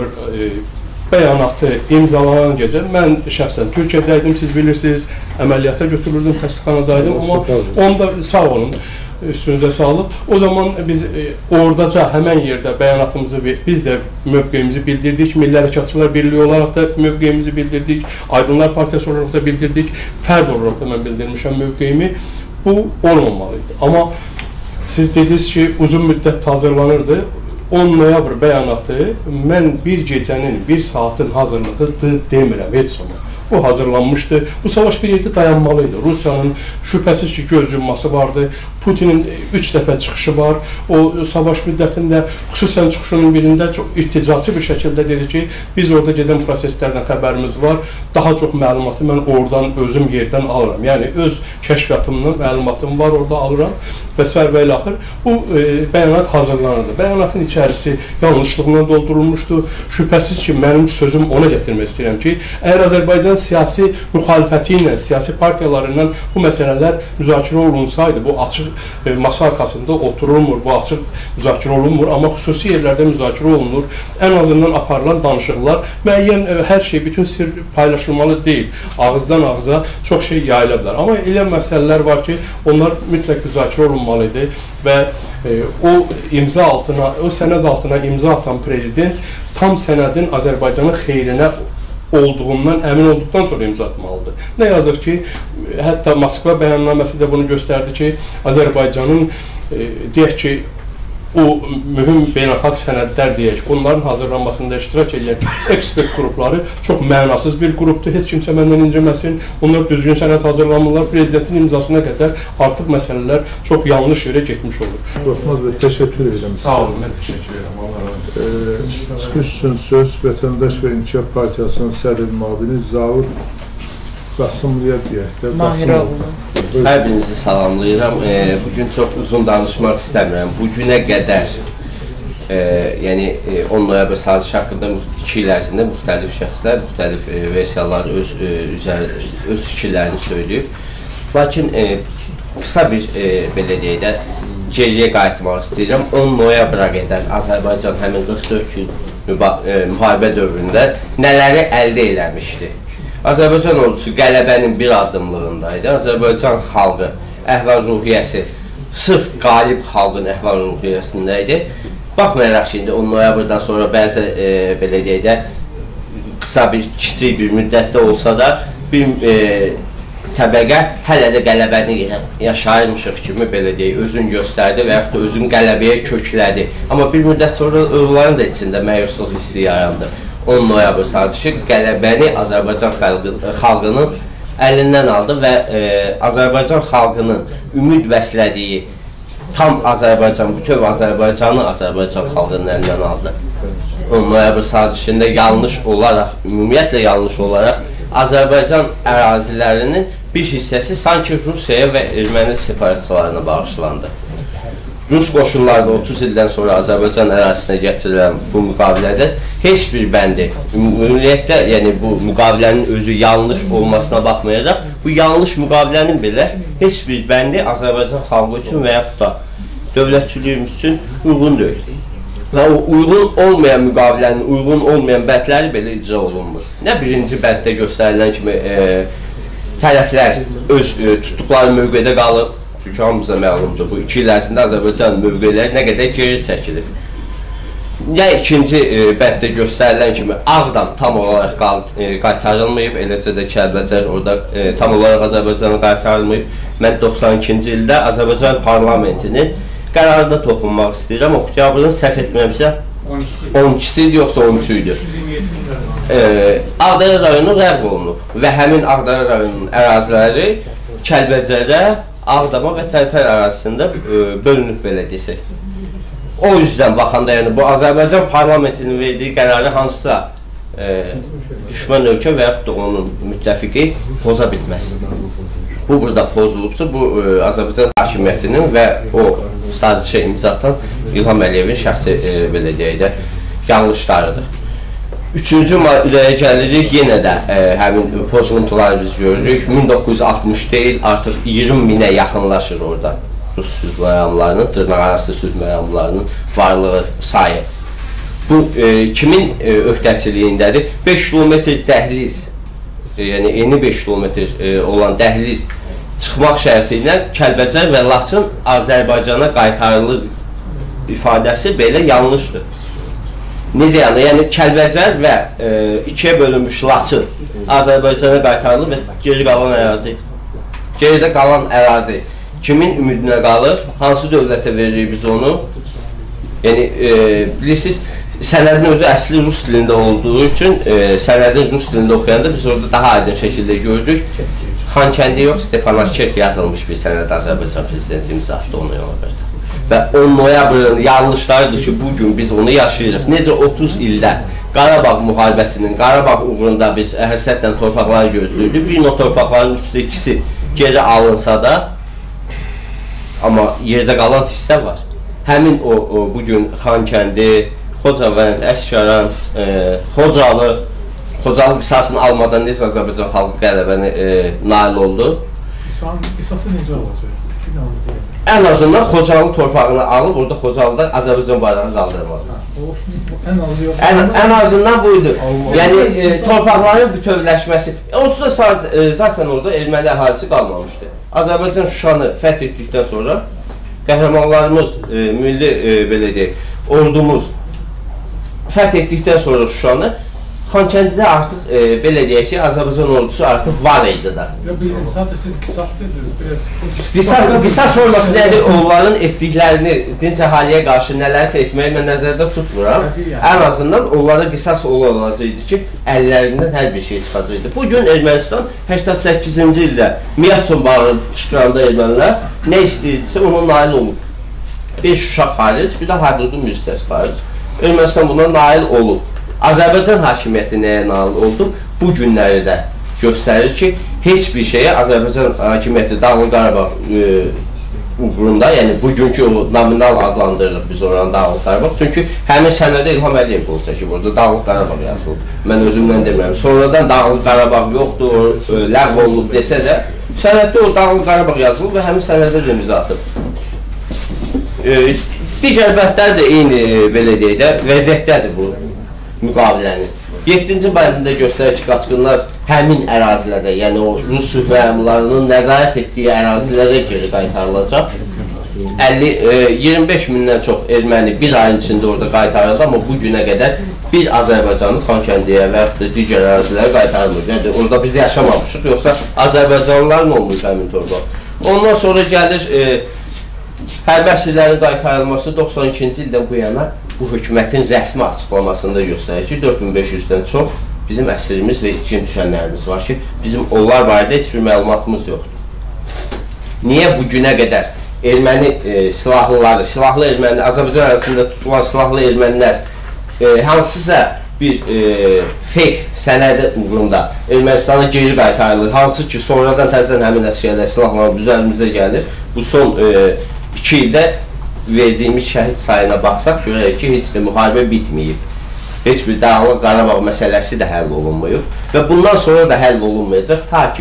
bəyanatı imzalanan gecə mən şəxsən Türkiyədə idim, siz bilirsiniz, əməliyyata götürüldüm, xəstəxanadaydım, amma onda sağ olun, üstünüzə sağlıq. O zaman biz oradaca həmən yerdə bəyanatımızı, biz də mövqeyimizi bildirdik, Milli Hərəkatçılar Birliyi olaraq da mövqeyimizi bildirdik, Aydınlar Partiyası olaraq da bildirdik, fərd olaraq da mən bildirmişəm mövqeyimi. Bu olmamalıydı. Amma siz dediniz ki, uzun müddət hazırlanırdı. 10 noyabr bəyanatı mən bir gecənin, bir saatin hazırlığıdır demirəm heç zaman. O hazırlanmışdı. Bu savaş bir yerdə dayanmalıydı. Rusiyanın şübhəsiz ki, göz yumması vardı. Putin'in 3 dəfə çıxışı var. O savaş müddətində, xüsusən çıxışının birində çox irticacı bir şəkildə dedi ki, biz orada gedən proseslərdən xəbərimiz var. Daha çox məlumatı mən oradan, özüm yerdən alıram. Yəni, öz kəşfiyyatımdan məlumatım var, orada alıram və s. və ilaxır. Bu bəyanat hazırlanırdı. Bəyanatın içərisi yanlışlığına doldurulmuşdu. Şübhəsiz ki, mənim sözüm ona gətirmək istəyirəm ki, əgər Azərbaycan siyasi müxalifəti ilə, siyasi partiyalarından bu məsələlər müzakirə olunsaydı, bu açıq masa arxasında oturulmur, bu açıq müzakirə olunmur, amma xüsusi yerlərdə müzakirə olunur. Ən azından aparılan danışıqlar, müəyyən hər şey, bütün sir paylaşılmalı deyil. Ağızdan ağıza çox şey yayıla bilər. Amma elə məsələlər var ki, onlar mütləq müzakirə olunmalıdır və o imza altına, o sənəd altına imza atan prezident tam sənədin Azərbaycanın xeyrinə olduğundan əmin olduqdan sonra imza atmalıdır. Nə yazır ki, hətta Moskva bəyannaməsi də bunu göstərdi ki, Azərbaycanın, deyək ki, o mühüm beynəlxalq sənədlər deyək, bunların hazırlanmasında iştirak edən ekspert qrupları çox mənasız bir qrupdur, heç kimsə məndən inciməsin, onlar düzgün sənəd hazırlanırlar, prezidentin imzasına qədər artıq məsələlər çox yanlış yerə getmiş olur. Qorxmaz bəy, təşəkkür edirəm. Sağ olun, mən təşəkkür edirəm. Çıxış üçün söz Vətəndaş və İnkişaf Partiyasının sədr müavini Zaur Qasımlıya deyək də. Hər birinizi salamlayıram. Bugün çox uzun danışmaq istəmirəm. Bugünə qədər, yəni 10 noyabr sazişi haqqında 2 il ərzində müxtəlif şəxslər, müxtəlif versiyalar öz fikirlərini söyləyib. Lakin qısa bir, belə deyək də, geriyə qayıtmaq istəyirəm. 10 noyabra qədər Azərbaycan həmin 44 gün müharibə dövründə nələri əldə eləmişdi? Azərbaycan ordusu qələbənin bir addımlığındaydı. Azərbaycan xalqı, əhval-ruhiyyəsi sırf qalib xalqın əhval-ruhiyyəsindəydi. Baxmayaraq ki, 10 noyabrdan sonra bəzi, belə deyək də, qısa bir, kiçik bir müddətdə olsa da, bir təbəqə hələ də qələbəni yaşayırmışıq kimi, belə deyək, özün göstərdi və yaxud da özün qələbəyə köklədi. Amma bir müddət sonra onların da içində məyusluq hissi yarandı. 10 noyabr sazişi qələbəni Azərbaycan xalqının əlindən aldı və Azərbaycan xalqının ümid bəslədiyi tam Azərbaycan, bütöv Azərbaycanı Azərbaycan xalqının əlindən aldı. 10 noyabr sazişində yanlış olaraq, ümumiyyətlə yanlış olaraq Azərbaycan ərazilərinin bir hissəsi sanki Rusiyaya və erməni separatçılarına bağışlandı. Rus qoşunları 30 ildən sonra Azərbaycan ərazisinə gətirilən bu müqavilədə heç bir bəndi, ümumiyyətlə, yəni bu müqavilənin özü yanlış olmasına baxmayaraq, bu yanlış müqavilənin belə heç bir bəndi Azərbaycan xalqı üçün və yaxud da dövlətçiliyimiz üçün uyğun deyil. Və o uyğun olmayan müqavilənin, uyğun olmayan bəndləri belə icra olunmur. Nə birinci bənddə göstərilən kimi tərəflər öz tutduqları mövqedə qalıb, çünki hamımıza məlumdur, bu 2 il ərzində Azərbaycan mövqeləri nə qədər geri çəkilib. Ya ikinci bənddə göstərilən kimi Ağdam tam olaraq qaytarılmayıb, eləcə də Kəlbəcər orada tam olaraq Azərbaycana qaytarılmayıb. Mən 92-ci ildə Azərbaycan parlamentinin qərarında toxunmaq istəyirəm. Oktyabrın səhv etmirəmsə 12-si idi, yoxsa 13-ü idi. Ağdərə rayonu rəqb olunub və həmin Ağdərə rayonunun əraziləri Kəlbəcərə, Ağdama və Tərtər ərazisində bölünüb, belə desək. O yüzdən baxanda, yəni bu Azərbaycan parlamentinin verdiyi qərarı hansısa düşmən ölkə və yaxud da onun müttəfiqi poza bilməz. Bu burada pozulubsa, bu Azərbaycan hakimiyyətinin və o sazişə imza atan İlham Əliyevin şəxsi, belə deyək də, yanlışlarıdır. Üçüncü maddəyə gəlirik, yenə də həmin pozuntuları biz görürük. 1960 deyil, artıq 20 minə yaxınlaşır orada. Rus sülh məramlarının, dırnaqarası sülh məramlarının varlığı sayı. Bu kimin öhdəçiliyindədir? 5 kilometr dəhliz, yəni yeni 5 kilometr olan dəhliz çıxmaq şərti ilə Kəlbəcər və Laçın Azərbaycana qaytarılır ifadəsi belə yanlışdır. Necə yəni? Yəni Kəlbəcər və ikiyə bölünmüş Laçın Azərbaycana qaytarılır və geri qalan ərazi. Geridə qalan ərazi kimin ümidinə qalır? Hansı dövlətə veririk biz onu? Yəni, bilirsiniz, sənədin özü əsli rus dilində olduğu üçün sənədin rus dilində oxuyanda biz orada daha aydın şəkildə gördük. Xankəndi yox, Stepanakert yazılmış bir sənəd Azərbaycan prezidenti imzalatdı 10 noyabrda. Və 10 noyabrın yanlışlarıdır ki, bugün biz onu yaşayırıq. Necə 30 ildə Qarabağ müharibəsinin, Qarabağ uğrunda biz həsrətlə torpaqları gözlüydük. Bir o torpaqların üstü ikisi geri alınsa da, amma yerdə qalan hisslər var. Həmin o bugün Xankəndi, Xocavənd, Əşkəran, Xocalı qisasını almadan necə Azərbaycan xalqı qələbəni nail oldu? Qisası necə olacaq? Ən azından Xocalı torpağını alıb, orada Xocalıda Azərbaycan bayrağı qaldırmalı. Ən azından buydu. Yəni, torpaqların bütövləşməsi. Onsuz da zaten orada erməni əhalisi qalmamışdı. Azərbaycan Şuşanı fəth etdikdən sonra qəhrəmanlarımız, milli, belə deyək, ordumuz fəth etdikdən sonra Şuşanı, Xankəndidə artıq, belə deyək ki, Azərbaycan ordusu artıq var idi da. Zaten siz qisas dediniz. Qisas olması nədir? Onların etdiklərini dinc əhaliyə qarşı nələrsə etməyi mən nəzərdə tutmuram. Ən azından onlara qisas olacaqdı ki, əllərindən hər bir şey çıxacaqdı. Bugün Ermənistan 88-ci ildə Miyaçın bağı işğalında ermənilər nə istəyirdisə ona nail olub. 5 uşaq xaric, bir də hədudun bir hissəsi xaric. Ermənistan buna nail olub. Azərbaycan hakimiyyəti nəyə nail oldu? Bu günləri də göstərir ki, heç bir şeyə Azərbaycan hakimiyyəti Dağlıq Qarabağ uğrunda, yəni bugünkü o nominal adlandırırıq biz oranı Dağlıq Qarabağ. Çünki həmin sənədə İlham Əliyev olsa ki, burada Dağlıq Qarabağ yazılıb. Mən özümdən demirəm. Sonradan Dağlıq Qarabağ yoxdur, ləğv olunub desə də, sənəddə o Dağlıq Qarabağ yazılıb və həmin sənədə də imza atıb. Digər bəndlər də eyni, belə deyək də, vəziyyətdədir bu müqavilənin. 7-ci bəndində göstərir ki, qaçqınlar həmin ərazilərdə, yəni o Rus sülh məramlarının nəzarət etdiyi ərazilərə geri qaytarılacaq. 25 mindən çox erməni bir ayın içində orada qaytarıldı, amma bu günə qədər bir Azərbaycanın Xankəndiyə və yaxud da digər ərazilərə qaytarılmır. Yəni orada biz yaşamamışıq, yoxsa Azərbaycanlıların olmuş həmin torpaq. Ondan sonra gəlir hərbi əsirlərin qaytarılması 92-ci ildən bu yana bu hökumətin rəsmi açıqlamasında göstərir ki, 4500-dən çox bizim əsirimiz və itkin düşənlərimiz var ki, bizim onlar barədə heç bir məlumatımız yoxdur. Niyə bu günə qədər erməni silahlıları, silahlı erməni, Azərbaycan arasında tutulan silahlı ermənilər hansısa bir fake sənədi uğrunda Ermənistana geri qaytarılır, hansı ki, sonradan təzədən həmin əsgərlər silahlanıb üzərimizə gəlir. Bu son 2 ildə verdiyimiz şəhid sayına baxsaq, görək ki, heç də müharibə bitməyib. Heç bir Dağlıq Qarabağ məsələsi də həll olunmayıb və bundan sonra da həll olunmayacaq, ta ki,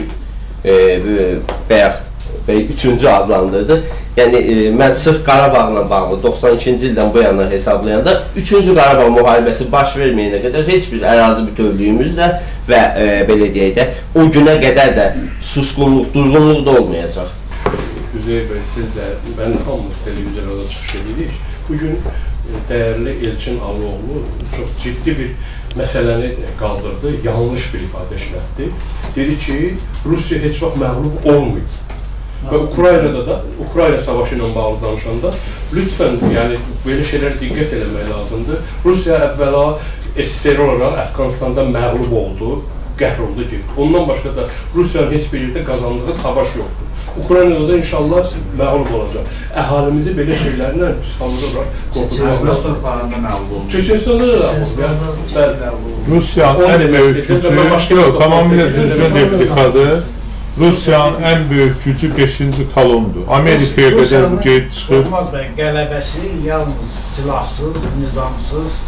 bəyək 3-cü adlandırdı. Yəni, mən sırf Qarabağla bağlı 92-ci ildən bu yana hesablayanda 3-cü Qarabağ müharibəsi baş verməyənə qədər heç bir ərazi bütövlüyümüz də və belə deyək də, o günə qədər də susqunluq, durğunluq da olmayacaq. Üzeyir bəy, siz də, mən hamımız televiziyada çıxış edirik. Bugün dəyərli Elçin Ağaoğlu çox ciddi bir məsələni qaldırdı, yanlış bir ifadə işlətdi. Dedi ki, Rusiya heç vaxt məğlub olmayıb. Və Ukraynada da, Ukrayna savaşı ilə bağlı danışanda, lütfən, yəni, belə şeylərə diqqət eləmək lazımdır. Rusiya əvvəla SSR olaraq Əfqanistanda məğlub oldu, qəhr oldu ki. Ondan başqa da Rusiyanın heç bir yerdə qazandığı savaş yoxdur. Ukraynada da inşallah məğlub olacaq. Əhalimizi belə şeylərlə psixoloji olaraq Çeçenistan torpağında məğlub oldu. Çeçenistanda da məğlub. Rusiyanın ən böyük gücü, tamamilə düzgün replikadır. Rusiyanın ən böyük gücü 5-ci kolondur. Amerikaya qədər bu qeyd çıxır. Olmaz bəy, qələbəsi yalnız silahsız, nizamsız,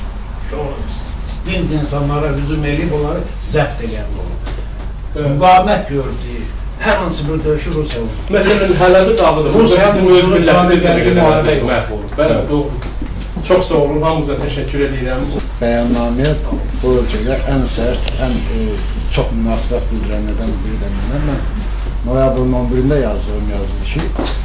dinc insanlara hücum edib onları zəbt edən olur. Müqamət gördüyü hər hansı bir döyüşü Rusiya oldu. Məsələn, Hələbi dağıdır. Burada bizim öz millətimiz də qədər məhv olur. Bəli, doğru. Çox sağ olun, hamınıza təşəkkür edirəm. Bəyannaməyə bu ölkədə ən sərt, ən çox münasibət bildirənlərdən biri də mənəm. Mən noyabrın 11-də yazdığım yazıdır ki,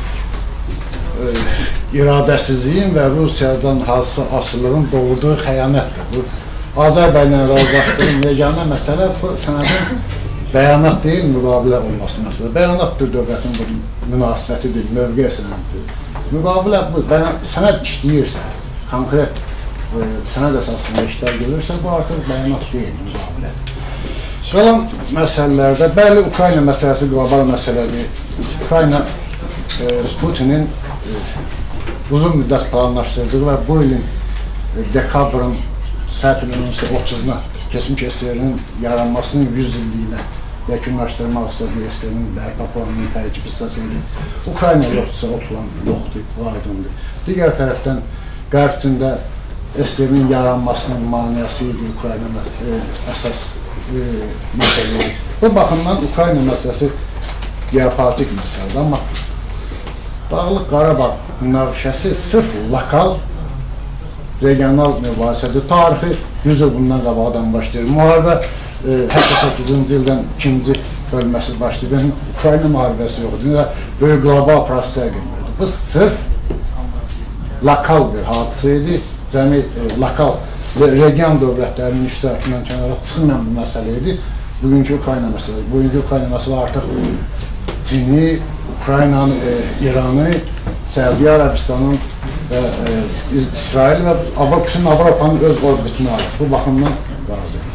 iradəsizliyin və Rusiyadan hansısa asılılığın doğurduğu xəyanətdir. Bu Azərbaycanla razılaşdığım yeganə məsələ bu sənədin bəyanat deyil, müqavilə olması məsələ. Bəyanatdır dövlətin bu münasibətidir, mövqe sənədidir. Müqavilə bu, sənəd işləyirsə, konkret sənəd əsasında işlər gelirsə, bu artıq bəyanat deyil, müqavilə. Qalan məsələlərdə, bəli, Ukrayna məsələsi qlobal məsələdir. Ukrayna Putinin uzun müddət planlaşdırdığı və bu ilin dekabrın səhv edilməsi 30-una keçmiş SSR-nin yaranmasının 100 illiyinə yekunlaşdırmaq istədiyi SSR-nin bərpa planının tərkib hissəsidir. Ukrayna yoxdursa, o plan yoxdur, bu aydındır. Digər tərəfdən Qərb içində SSR-nin yaranmasının maniyası idi Ukrayna əsas məsələdir. Bu baxımdan Ukrayna məsələsi geopolitik məsələdir, amma Dağlıq Qarabağ münaqişəsi sırf lokal, regional mübahisədir. Tarixi 100 il bundan qabaqdan başlayır. Müharibə 88-ci ildən ikinci bölməsi başlayır. Ukrayna müharibəsi yoxdur. Böyük qlobal proseslər gelmirdi. Bu sırf lokal bir hadisə idi. Cəmi lokal və region dövlətlərinin iştirakından kənara çıxmayan bir məsələ idi. Bugünkü Ukrayna məsələsi. Bugünkü Ukrayna məsələsi artıq Çini, Ukraynanın, İranı, Səudiyyə Ərəbistanın və İsrail və bütün Avropanın öz orbitini alır. Bu baxımdan razıyım.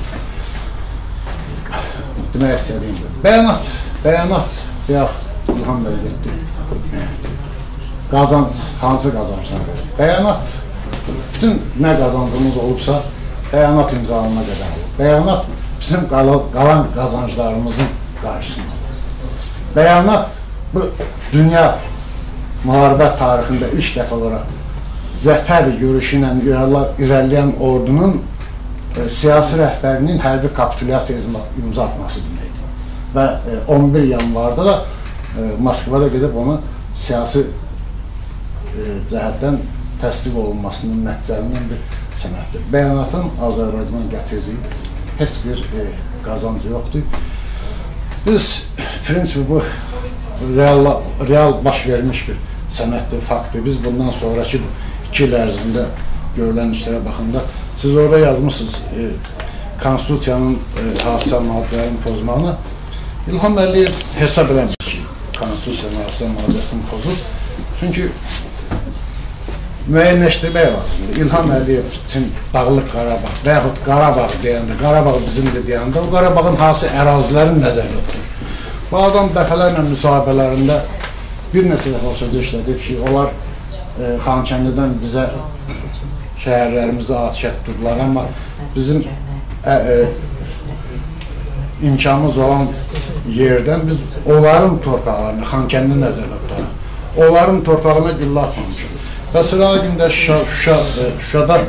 Demək istədiyim bu. Bəyanat, deyək, İlham bəy getdi. Qazanc, hansı qazanclar? Bəyanat, bütün nə qazancımız olubsa, bəyanat imzalana qədər olur. Bəyanat bizim qalan qazanclarımızın qarşısında. Bəyanat, bu dünya müharibə tarixində ilk dəfə olaraq zəfər görüşü ilə irəliləyən ordunun siyasi rəhbərinin hərbi kapitulyasiya imza atması deməkdir. Və 11 yanvarda da Moskvada gedib onu siyasi cəhətdən təsdiq olunmasının nəticəlindən bir sənəddir. Bəyanatın Azərbaycana gətirdiyi heç bir qazancı yoxdur. Biz prinsipi bu real baş vermiş bir sənəddir, faktdır. Biz bundan sonraki 2 il ərzində görülən işlərə baxanda siz orada yazmışsınız Konstitusiyanın hadisə maddələrini pozmağını. İlham Əliyev hesab eləmiş ki, Konstitusiyanın hadisə maddəsini pozur. Çünki müəyyənləşdirmək lazımdır. İlham Əliyev üçün Dağlıq Qarabağ və yaxud Qarabağ deyəndə, Qarabağ bizimdir deyəndə, o Qarabağın hansı ərazilərin nəzərdə tutur. Bu adam dəfələrlə müsahibələrində bir neçə dəfə sözü işlədir ki, onlar Xankəndidən bizə şəhərlərimizi atışa tuturdular, amma bizim imkanımız olan yerdən biz onların torpaqlarına, Xankəndi nəzərdə tutarıq. Onların torpağına güllə atmamışıq. Və sıra gündə Şuşada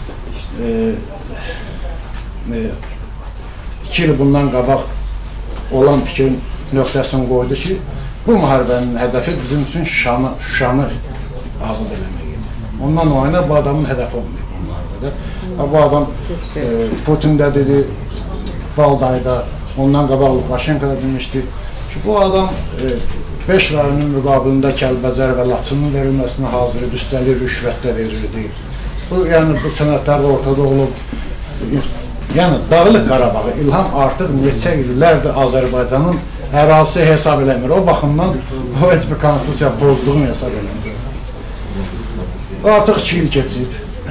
2 il bundan qabaq olan fikrin nöqtəsini qoydu ki, bu müharibənin hədəfi bizim üçün Şuşanı azad eləmək. Ondan o ayına bu adamın hədəfi olmuyor bu müharibədə. Bu adam Putin də dedi, Valdayda, ondan qabaq Lukashenko da demişdi ki, bu adam 5 rayonun müqabilində Kəlbəcər və Laçının verilməsini hazır idi, üstəlik rüşvətdə verirdi. Yəni, bu sənədlər ortada olub. Yəni, Dağlıq Qarabağı İlham artıq neçə illərdir Azərbaycanın ərazisi hesab eləmir. O baxımdan o heç bir konstitusiya pozduğunu hesab eləmir. Artıq 2 il keçib.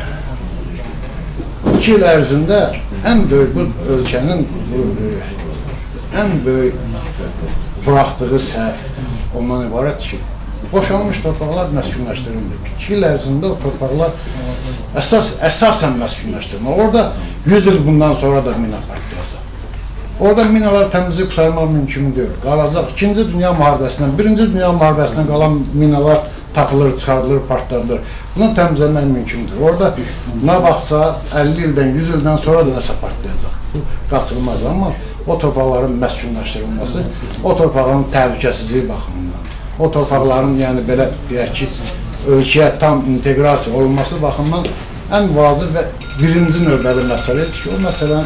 2 il ərzində ən böyük bu ölkənin ən böyük buraxdığı səhv ondan ibarət ki, boşalmış torpaqlar məskunləşdirilmir. 2 il ərzində o torpaqlar əsasən məskunləşdirilmir. Orada 100 il bundan sonra da mina partlayacaq. Orada minalar təmizlik qurtarmaq mümkün deyil. Qalacaq 2-ci Dünya müharibəsindən, 1-ci Dünya müharibəsindən qalan minalar tapılır, çıxarılır, partladılır. Bunu təmizləmək mümkündür. Orada nə vaxtsa 50 ildən, 100 ildən sonra da nəsə partlayacaq. Bu qaçılmaz. Amma o torpaqların məskunlaşdırılması, o torpaqların təhlükəsizliyi baxımından, o torpaqların yəni belə deyək ki, ölkəyə tam inteqrasiya olunması baxımından ən vacib və birinci növbəli məsələdir ki, o məsələn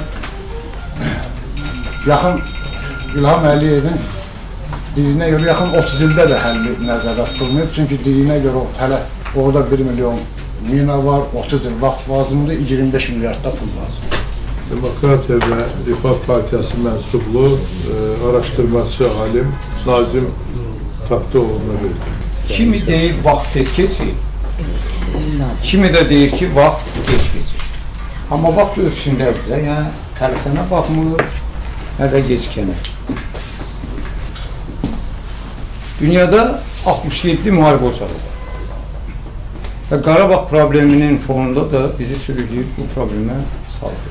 yaxın İlham Əliyevin deyinə görə yaxın 30 ildə də həlli nəzərdə tutulmayıb. Çünki deyinə görə hələ orada 1 milyon mina var, 30 il vaxt lazımdır, 25 milyardda pul lazımdır. Demokratiya və Rifah Partiyası mənsublu araşdırmaçı alim Nazim Tapdıoğlu'na verir. Kimi deyir vaxt tez keçir, kimi də deyir ki vaxt geç keçir. Amma vaxt ölçüsündədir də, yəni tələsənə baxmır, nə də gecikənə. Dünyada 67 müharibə ocağı var. Və Qarabağ probleminin fonunda da bizi sürükləyib bu problemə saldı.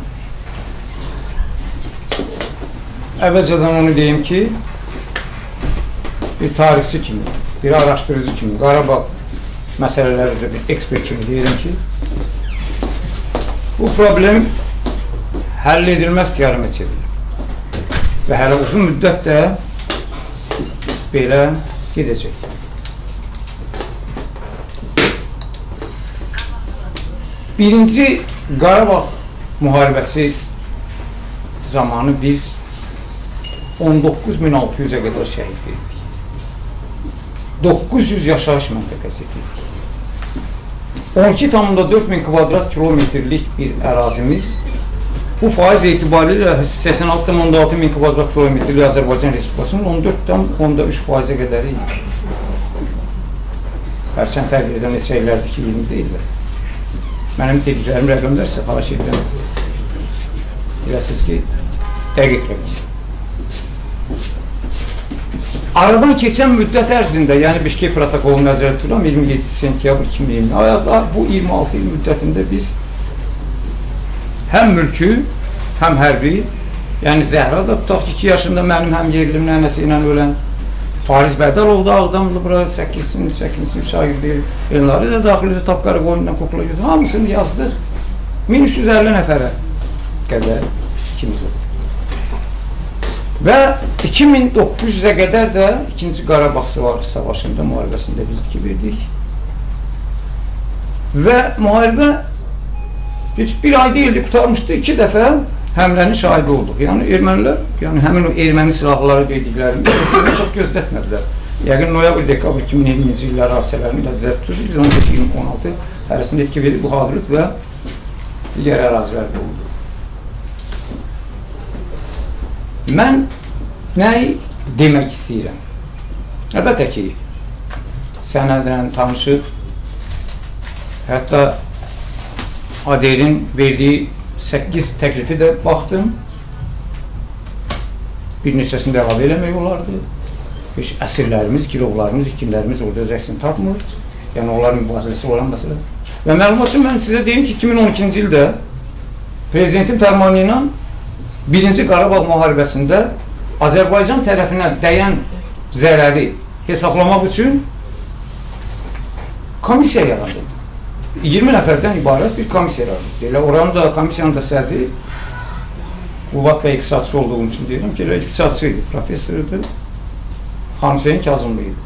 Əvvəlcədən onu deyim ki, bir tarixçi kimi, bir araşdırıcı kimi, Qarabağ məsələləri üzrə bir ekspert kimi deyirəm ki, bu problem həll edilməz qiyamət edilir. Və hələ uzun müddət də belə gedəcək. Birinci Qarabağ müharibəsi zamanı biz 19.600'ə qədər şəhid verdik. 900 yaşayış məntəqəsi etdik. 12,4 min kvadrat kilometrlik bir ərazimiz, bu faiz etibarilə 86,6 min kvadrat kilometrlik Azərbaycan Respublikasının 14,3%'ə qədər idi. Hərçənd təqdir edən neçə illərdir ki, 20 deyirlər. Mənim dediklərim rəqəmlərsə, xalaş edirəm. Biləsiniz ki, dəqiq rəqəm. Aradan keçən müddət ərzində, yəni Bişkek protokolunu nəzərdə tuturam, 27 sentyabr 2020, bu 26 il müddətində biz həm mülkü, həm hərbi, yəni Zəhra da tutaq ki, 2 yaşında mənim həm yerlim nənəsi ilə ölən, Fariz Bədəlov da Ağdamlı, bura 8-8 şagirdi, elləri də daxildə Tapqarı qoyundan kukla gördü, hamısını yazdıq, 1350 nəfərə qədər ikimiz oldu. Və 2900'ə qədər də 2-ci Qarabağ Savaşında, müharibəsində biz iki verdik. Və müharibə bir ay deyildi, qutarmışdı, 2 dəfə həmlənin şahidi olduq. Yəni ermənilər, yəni həmin o erməni silahları dediklərimiz çox gözlətmədilər. Yəqin noyabr-dekabr 2020-ci illər hadisələrini nəzərdə tutursuz, biz 15-20-16 arasında etki verdik, bu Hadrut və digər ərazilərdə oldu. Mən nəyi demək istəyirəm? Əlbəttə ki, sənədlə tanışıb, hətta ADR-in verdiyi 8 təklifi də baxdım. Bir neçəsində əlavə eləmək olardı. Əsirlərimiz, girovlarımız, ikimlərimiz orada öz əksini tapmır. Yəni, onların mübarizəsi olan məsələ. Və məlumat üçün mən sizə deyim ki, 2012-ci ildə Prezidentin fərmanı ilə 1-ci Qarabağ müharibəsində Azərbaycan tərəfinə dəyən zərəri hesablamaq üçün komissiya yaradıldı. 20 nəfərdən ibarət bir komissiya yaradıldı. Elə oranın da komissiyanın da sədri Qubbat bəy iqtisadçı olduğum üçün deyirəm ki, elə iqtisadçıydı, professordu, Xanüseyin Kazımlıydı.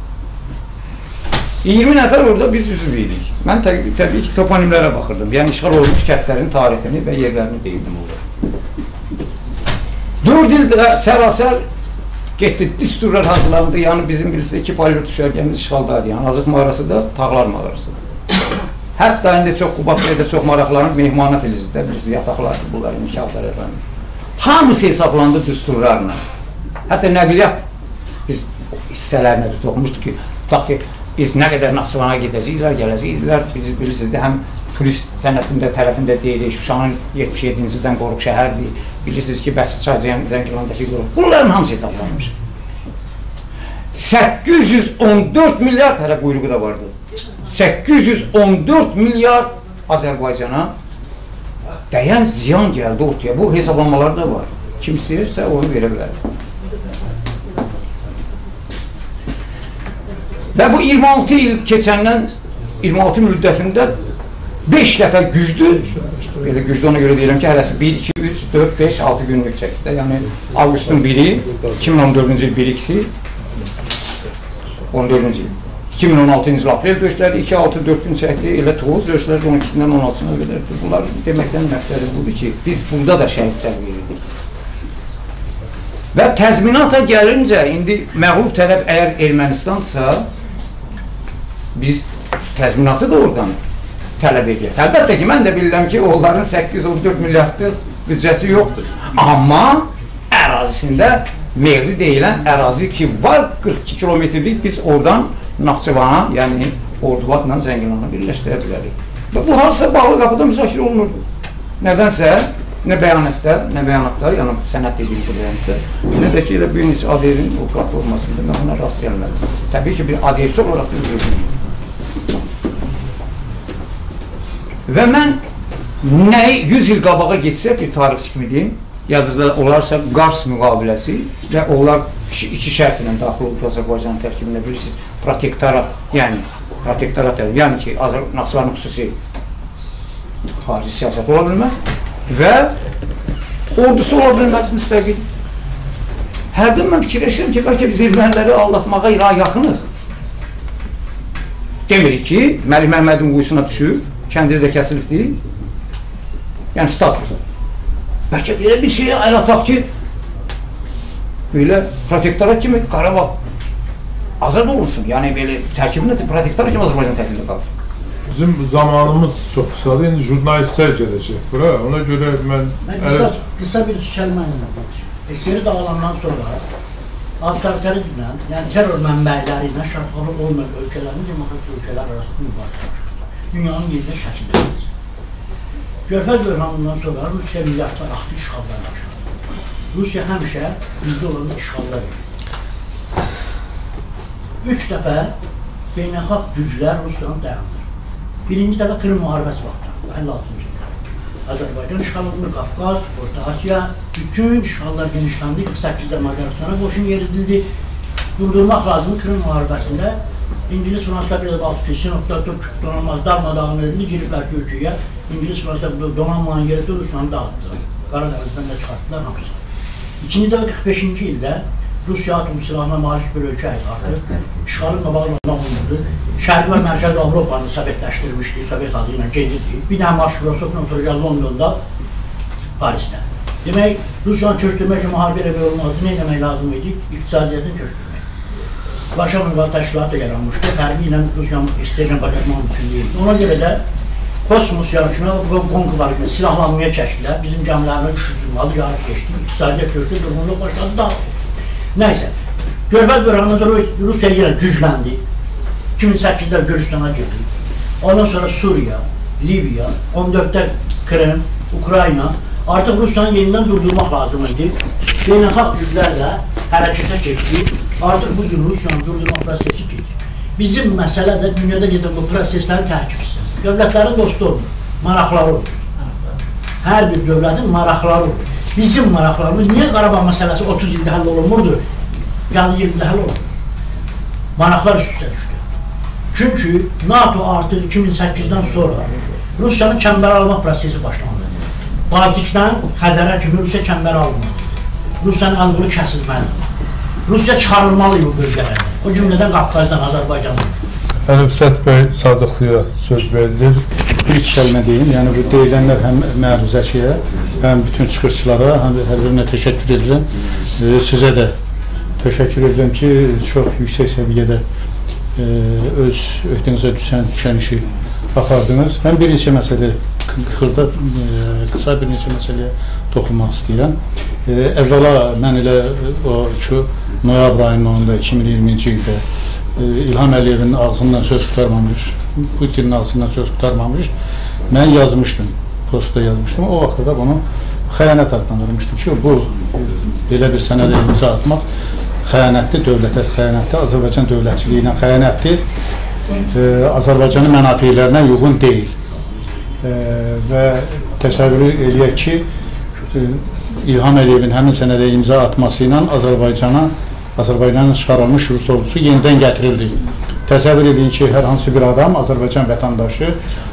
20 nəfər orada biz üzvüydük. Mən təbii ki, toponimlərə baxırdım. Yəni, işğal olmuş kətlərin tarixini və yerlərini deyildim orada. 4 ildə sərasər getdi, disturlar hazırlandı. Yəni, bizim bilirsiniz, 2 palyo düşərgəmiz işğaldaydı. Yəni, Azıq mağarası da Tağlar mağarası. Hətta indi çox Qubbat bəydə çox maraqlanır, Mehmana Filizdə, bilirsiniz, yataqlardır, bunların nikahlar efendim. Hamısı hesablandı düsturlarla. Hətta nəqliyyat biz hissələrinə də toxumuşduq ki, tutaq ki, biz nə qədər Naxçıvana gedəcəklər, gələcəklər, biz bilirsiniz də həm turist sənətində tərəfində deyirik, Şuşanın 77-ci ildən qoruq şəhərdir, bilirsiniz ki, Bəsit Çay Zəngilandakı qoruq. Bunların hamısı hesablanmış. 814 milyard hələ quyruğu da vardı. 814 milyard Azərbaycana dəyən ziyan gəldi ortaya. Bu hesablanmalar da var. Kim istəyirsə onu verə bilər. Və bu 26 il keçəndən 26 müddətində 5 dəfə güclü Belə güclü ona görə deyirəm ki, hələsi 1, 2, 3, 4, 5, 6 günlük çəkdi. Yəni, avqustun 1-i, 2014-cü il 1-2-si, 14-cü il. 2016-cı il aprel döyüşləri, 2, 6, 4 gün çəkdi, elə Tovuz döyüşləri 12-dən 16-sına verirdi. Bunlar deməkdən məqsədi budur ki, biz burada da şəhidlər verirdik. Və təzminata gəlincə, indi məğlub tərəf əgər Ermənistansa, biz təzminatı da oradan tələb edir. Əlbəttə ki, mən də bilirəm ki, onların 814 milyardlıq büdcəsi yoxdur. Amma ərazisində Mehri deyilən ərazi ki, var 42 kilometrlik, biz oradan Naxçıvana, yəni Orduvatla Zəngilana birləşdirə bilərik. Və bu harasa bağlı qapıda müzakirə olunurdu. Nədənsə, nə bəyanatda, yəni sənət dediyim bu bəyanatda, nə də ki, elə bir neçə ADR-in o platformasında mən ona rast gəlmədim. Təbii ki, bir ADR-çi olaraq da üzrüdüm. Və mən nəyi 100 il qabağa geçsə, bir tarixçi kimi deyim, yadınızda olarsa Qars müqaviləsi və onlar iki şərt ilə daxil oldu Azərbaycanın tərkibində bilirsiniz, protektorat, yəni ki, Naxçıvanın xüsusi xarici siyasət ola bilməz və ordusu ola bilməz müstəqil. Hərdən mən fikirləşirəm ki, bəlkə biz erməniləri aldatmağa yaxınıq. Demirik ki, Məlik Məhəmmədin quyusuna düşüb, kəndiri də kəsilibdir, yəni status. Bəlkə belə bir şeyə əl ataq ki, belə protektorat kimi Qarabağ azad olunsun. Yəni belə tərkibində protektorat kimi Azərbaycan tərkibində qalsın. Bizim zamanımız çox qısadır, indi jurnalistlər gələcək bura. Ona görə mən qısa bir kəlmə ilə danışım. Geri dağılandan sonra avtoritarizmlə, yəni terror mənbələri ilə şəffaflıq olmayan ölkələrin demokratik ölkələr arasında mübarizə başladı. Dünyanın yerində şəkil verildi. Körfəz böhranından sonra Rusiya milyardlar axtı işğallar başladı. Rusiya həmişə güclü olanda işğallar verir. 3 dəfə beynəlxalq güclər Rusiyanı dayandır. Birinci dəfə Kırım müharibəsi vaxtı, 56-cı ildə. Azərbaycan işğal olunur, Qafqaz, Orta Asiya, bütün işğallar genişləndi. 48-də Macaristana qoşun yeridildi. Durdurmaq lazım Kırım müharibəsində. İngiliz Fransızlar bir də baxdı ki, Sinopda donanmaz darmadağın edildi, giriblər Türkiyəyə. İngiliz Fransızlar donanmanın yerində Rusiyanı dağıtdılar. Qaradənizdən də çıxartdılar hamısı. İkinci dəfə 45-ci ildə Rusiya atom silahına malik bir ölkə artıq işğalın qabağına olunurdu. Şərq və Mərkəz Avropanı sovetləşdirmişdi, Sovet adı ilə gedirdi. Bir dənə marş-filosofla oturacaq Londonda, Parisdə. Demək, Rusiyanı köşdürmək üçün müharibə elə olmazdı. Nə etmək lazım idi? İqtisadiyyatını köşdürmək. Varşava Müqavilə Təşkilatı da yaranmışdı. Hərbi ilə Rusiyanın istəyəcən bacarmaq mümkün deyildi. Ona görə də kosmos yarışına, qonqlar kimi silahlanmaya çəkdilər. Bizim gəmilərinə düşürdülər, yarış geçdi. İqtisadiyyat köşdü, durumluq başladı, dağıldı. Nəysə, Körfəz böhranından sonra Rusiya yenə gücləndi. 2008-də Gürcüstana girdi. Ondan sonra Suriya, Liviya, 14-də Kırım, Ukrayna. Artıq Rusiyanı yenidən durdurmaq lazım idi. Beynəlxalq güclər də hərəkətə keçdi. Artıq bugün Rusiyanı durdurmaq prosesi gedir. Bizim məsələ də dünyada gedən bu proseslərin tərkibisidir. Dövlətlərin dostu olmur, maraqları olur. Hər bir dövlətin maraqları olur. Bizim maraqlarımız, niyə Qarabağ məsələsi 30 ildə həll olunmurdu? Yəni 20 ildə həll olunur. Maraqlar üst-üstə düşdü. Çünki NATO artıq 2008-dən sonra Rusiyanın kəmbər almaq prosesi başlandı. Baltikdən Xəzərə kimi Rusiya kəmbər alınmalıdır. Rusiyanın əlqılı kəsilməlidir. Rusiya çıxarılmalı bu bölgələrdə. O cümlədən Qafqazdan, Azərbaycandan. Əlifsət bəy Sadıqlıya söz verilir. Bir iki kəlmə deyim, yəni bu deyilənlər həm məruzəçiyə, həm bütün çıxışçılara, həm hər birinə təşəkkür edirəm. Sizə də təşəkkür edirəm ki, çox yüksək səviyyədə öz öhdənizə düşən işi apardınız. Mən bir neçə məsələ, xırda, qısa bir neçə məsələyə toxunmaq istəyirəm. Əvvəla mən elə o ki, noyabr ayının 10-da 2020-ci ildə İlham Əliyevin ağzından söz tutarmamış, Putinin ağzından söz tutarmamış, mən yazmışdım, postda yazmışdım. O vaxtda da bunu xəyanət adlandırmışdım ki, bu belə bir sənədə imza atmaq xəyanətli, dövlətə xəyanətli, Azərbaycan dövlətçiliyinə xəyanətli, Azərbaycanın mənafilərinə uyğun deyil. Və təsəvvür eləyək ki, İlham Əliyevin həmin sənədə imza atması ilə Azərbaycanın çıxarılmış Rus ordusu yenidən gətirildi. Təsəvvür edin ki, hər hansı bir adam, Azərbaycan vətəndaşı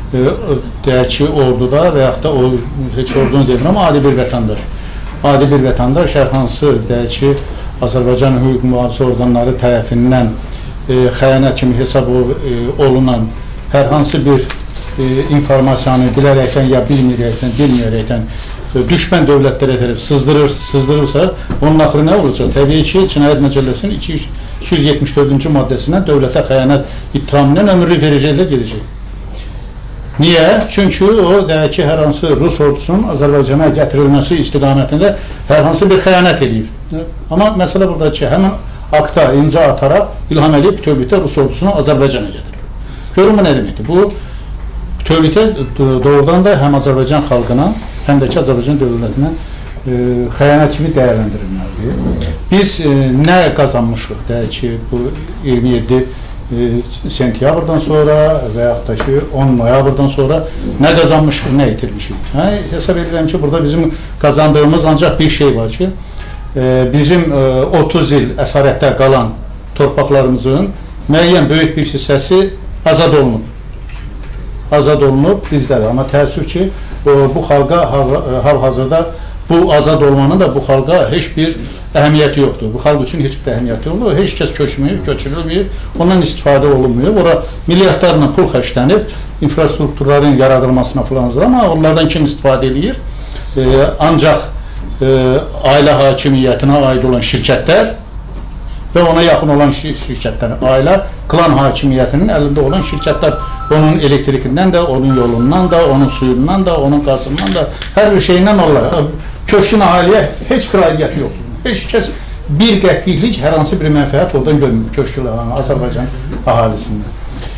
deyək ki, orduda və yaxud da o heç ordunu demirəm, amma adi bir vətəndaş. Adi bir vətəndaş hər hansı deyək ki, Azərbaycan hüquq mühafizə orqanları tərəfindən xəyanət kimi hesab olunan hər hansı bir informasiyanı bilərəkdən ya bilməyərəkdən düşmən dövlətlərə tərəf sızdırırsa, onun axırı nə olacaq? Təbii ki, Cinayət Məcəlləsinin 274-cü maddəsindən dövlətə xəyanət ittihamı ilə ömürlük vericiliklə gedəcək. Niyə? Çünki o, deyək ki, hər hansı Rus ordusunun Azərbaycana gətirilməsi istiqamətində hər hansı bir xəyanət edib. Amma məsələ burada ki, həmin akta imza ataraq İlham Əliyev bütövlükdə Rus ordusunu Azərbaycana gətirir. Görün bu nə deməkdir? Bu, bütövlükdə doğrudan da həm Azərbaycan xalqına, həm də ki, Azərbaycan dövlətinə xəyanət kimi dəyərləndirilməlidir. Biz nə qazanmışıq, deyək ki, bu 27 sentyabrdan sonra və yaxud da ki, 10 noyabrdan sonra nə qazanmışıq, nə itirmişik. Hesab edirəm ki, burada bizim qazandığımız ancaq bir şey var ki, bizim 30 il əsarətdə qalan torpaqlarımızın müəyyən böyük bir hissəsi azad olunub. Azad olunub bizdədir. Amma təəssüf ki, bu xalqa hal-hazırda bu azad olmanın da bu xalqa heç bir əhəmiyyəti yoxdur. Bu xalq üçün heç bir əhəmiyyəti yoxdur. Heç kəs köçməyib, köçürülməyib, ondan istifadə olunmuyor. Ora milyardlarla pul xərclənib, infrastrukturların yaradılmasına falan hazır. Amma onlardan kim istifadə edir? Ancaq ailə hakimiyyətinə aid olan şirkətlər və ona yaxın olan şirkətlər, ailə, klan hakimiyyətinin əlində olan şirkətlər, onun elektrikindən də, onun yolundan da, onun suyundan da, onun qazından da, hər bir şeyindən onlar. Köçkün ailəyə heç bir aidiyyəti yoxdur. Heç kəs bir qəpiklik hər hansı bir mənfəət oradan görmür, köçkün Azərbaycan əhalisində.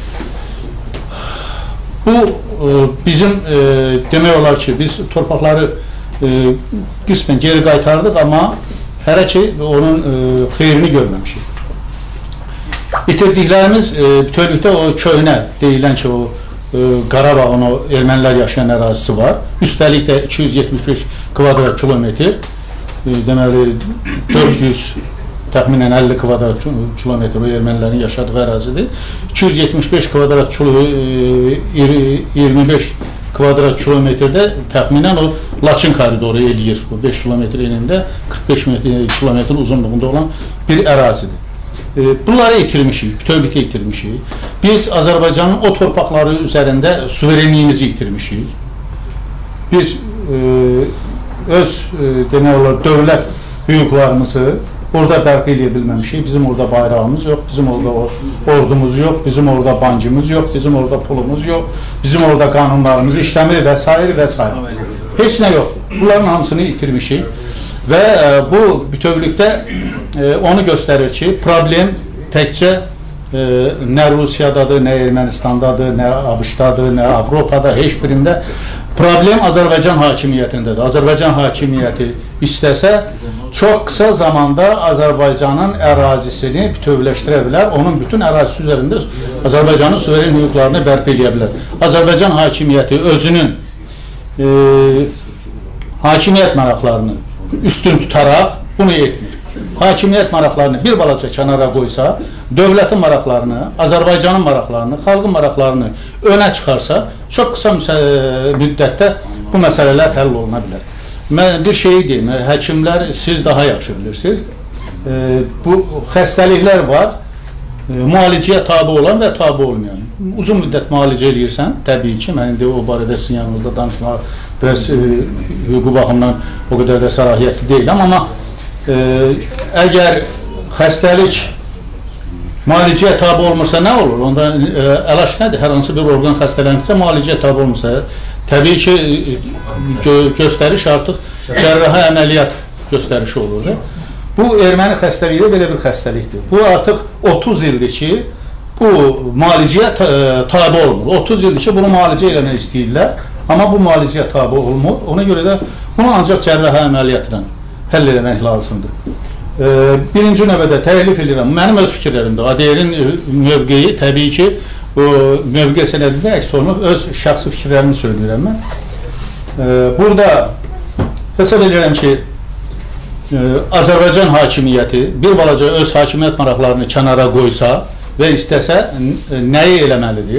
Bu, bizim demək olar ki, biz torpaqları qismən geri qaytardıq, amma hələ ki, onun xeyrini görməmişik. İtirdiklərimiz bütövlükdə o köhnə deyilən ki, o Qarabağın o ermənilər yaşayan ərazisi var. Üstəlik də 275 kvadrat kilometr, deməli 400, təxminən 50 kvadrat kilometr o ermənilərin yaşadığı ərazidir. 275 kvadrat 25 kvadrat kilometrdə təxminən o Laçın koridoru eləyir. 5 kilometr enində 45 kilometr uzunluğunda olan bir ərazidir. Bunları itirmişik, bütövlükdə itirmişik. Biz Azərbaycanın o torpaqları üzərində suverenliyimizi itirmişik. Biz öz demək olar dövlət hüquqlarımızı orada bərpa edə bilməmişik. Bizim orada bayrağımız yox, bizim orada ordumuz yox, bizim orada bankımız yox, bizim orada pulumuz yox, bizim orada qanunlarımız işləmir və s. və s. Heç nə yoxdur. Bunların hamısını itirmişik və bu bütövlükdə onu göstərir ki, problem təkcə nə Rusiyadadır, nə Ermənistandadır, nə ABŞ-dadır, nə Avropada, heç birində problem Azərbaycan hakimiyyətindədir. Azərbaycan hakimiyyəti istəsə, çox qısa zamanda Azərbaycanın ərazisini bütövləşdirə bilər, onun bütün ərazisi üzərində Azərbaycanın suveren hüquqlarını bərpa edə bilər. Azərbaycan hakimiyyəti özünün hakimiyyət maraqlarını üstün tutaraq bunu etmir. Hakimiyyət maraqlarını bir balaca kənara qoysa, dövlətin maraqlarını, Azərbaycanın maraqlarını, xalqın maraqlarını önə çıxarsa, çox qısa müddətdə bu məsələlər həll oluna bilər. Mən bir şey deyim, həkimlər siz daha yaxşı bilirsiniz. Bu xəstəliklər var, müalicəyə tabi olan və tabi olmayan. Uzun müddət müalicə edirsən, təbii ki, mən indi o barədə sizin yanınızda danışmağa biraz hüquqi baxımdan o qədər də səlahiyyətli deyiləm, amma əgər xəstəlik müalicəyə tabi olmursa nə olur? Onda əlaç nədir? Hər hansı bir orqan xəstələnirsə, müalicəyə tabi olmursa, təbii ki, göstəriş artıq cərrahi əməliyyat göstərişi olur. Bu, erməni xəstəliyi də belə bir xəstəlikdir. Bu, artıq 30 ildir ki, bu müalicəyə tabi olmur. 30 ildir ki, bunu müalicə eləmək istəyirlər, amma bu müalicəyə tabi olmur. Ona görə də bunu ancaq cərrahi əməliyyatla həll eləmək lazımdır. Birinci növbədə təklif edirəm, mənim öz fikirlərimdə, ADR-in mövqeyi təbii ki, o mövqe sənədində əks olunub, öz şəxsi fikirlərimi söyləyirəm mən. Burada hesab edirəm ki, Azərbaycan hakimiyyəti bir balaca öz hakimiyyət maraqlarını kənara qoysa və istəsə nəyi eləməlidir?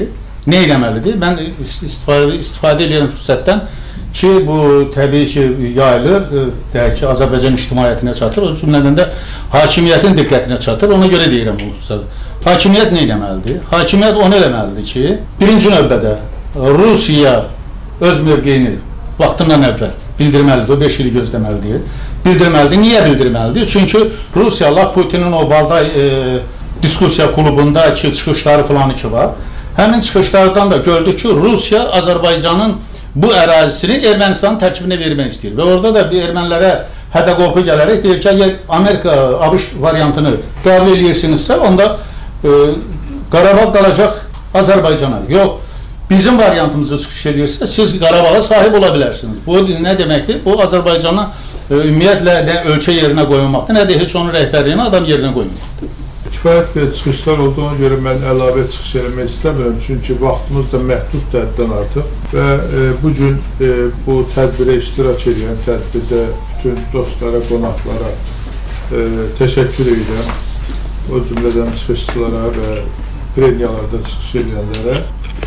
nə etməlidir? Mən istifadə edirəm fürsətdən ki, bu təbii ki, yayılır, deyək ki, Azərbaycan ictimaiyyətinə çatır, o cümlədən də hakimiyyətin diqqətinə çatır, ona görə deyirəm bu. Hakimiyyət nə etməlidir? Hakimiyyət onu eləməlidir ki, birinci növbədə Rusiya öz mövqeyini vaxtından əvvəl bildirməlidir, o 5 ili gözləməlidir. Bildirməlidir. Niyə bildirməlidir? Çünki Rusiya, Putinin o Valday diskusiya klubundakı çıxışları falan ki var. Həmin çıxışlardan da gördük ki, Rusiya Azərbaycanın bu ərazisini Ermənistanın tərkibinə vermək istəyir. Və orada da ermənilərə hədə-qorxu gələrək deyir ki, əgər Amerika, ABŞ variantını qəbul edirsinizsə, onda Qarabağ qalacaq Azərbaycana. Yox, bizim variantımızı çıxış edirsə, siz Qarabağa sahib ola bilərsiniz. Bu nə deməkdir? Bu Azərbaycana ümumiyyətlə nə ölkə yerinə qoyulmaqdır, nə də heç onun rəhbərliyini adam yerinə qoyulmaqdır. Kifayət qədər çıxışlar olduğuna görə mən əlavə çıxış eləmək istəmirəm, çünki vaxtımız da məhduddur həddən artıq və bugün bu tədbirə iştirak edən, tədbirdə bütün dostlara, qonaqlara təşəkkür edirəm. O cümlədən çıxışçılara və premyalarda çıxış edənlərə.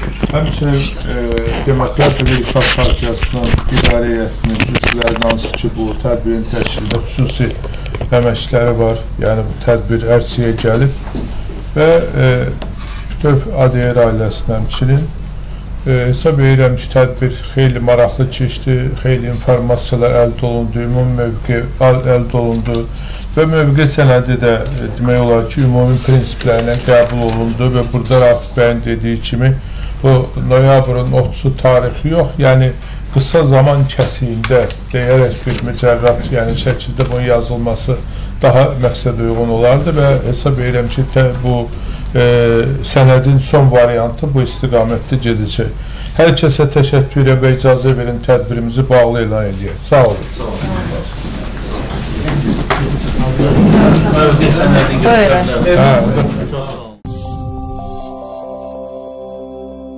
Həmçinin Demokrat Amerika Partiyasının idarə heyətinin üzvlərinin hansı ki, bu tədbirin təşkilində xüsusi əməkləri var. Yəni, bu tədbir ərsəyə gəlib və bütöv ADR ailəsinə həmçinin hesab edirəm ki, tədbir xeyli maraqlı keçdi, xeyli informasiyalar əldə olundu, ümumi mövqe əldə olundu və mövqe sənədi də demək olar ki, ümumi prinsiplərlə qəbul olundu və burada Rafiq bəyin dediyi kimi bu noyabrın 30-u tarixi yox, yəni qısa zaman kəsiyində deyərək bir mücərrad, yəni şəkildə bunun yazılması daha məqsəd uyğun olardı və hesab edirəm ki, bu sənədin son variantı bu istiqamətdə gedəcək. Hər kəsə təşəkkür və icazə verin, tədbirimizi bağlı elan edək. Sağ olun. Buyurun.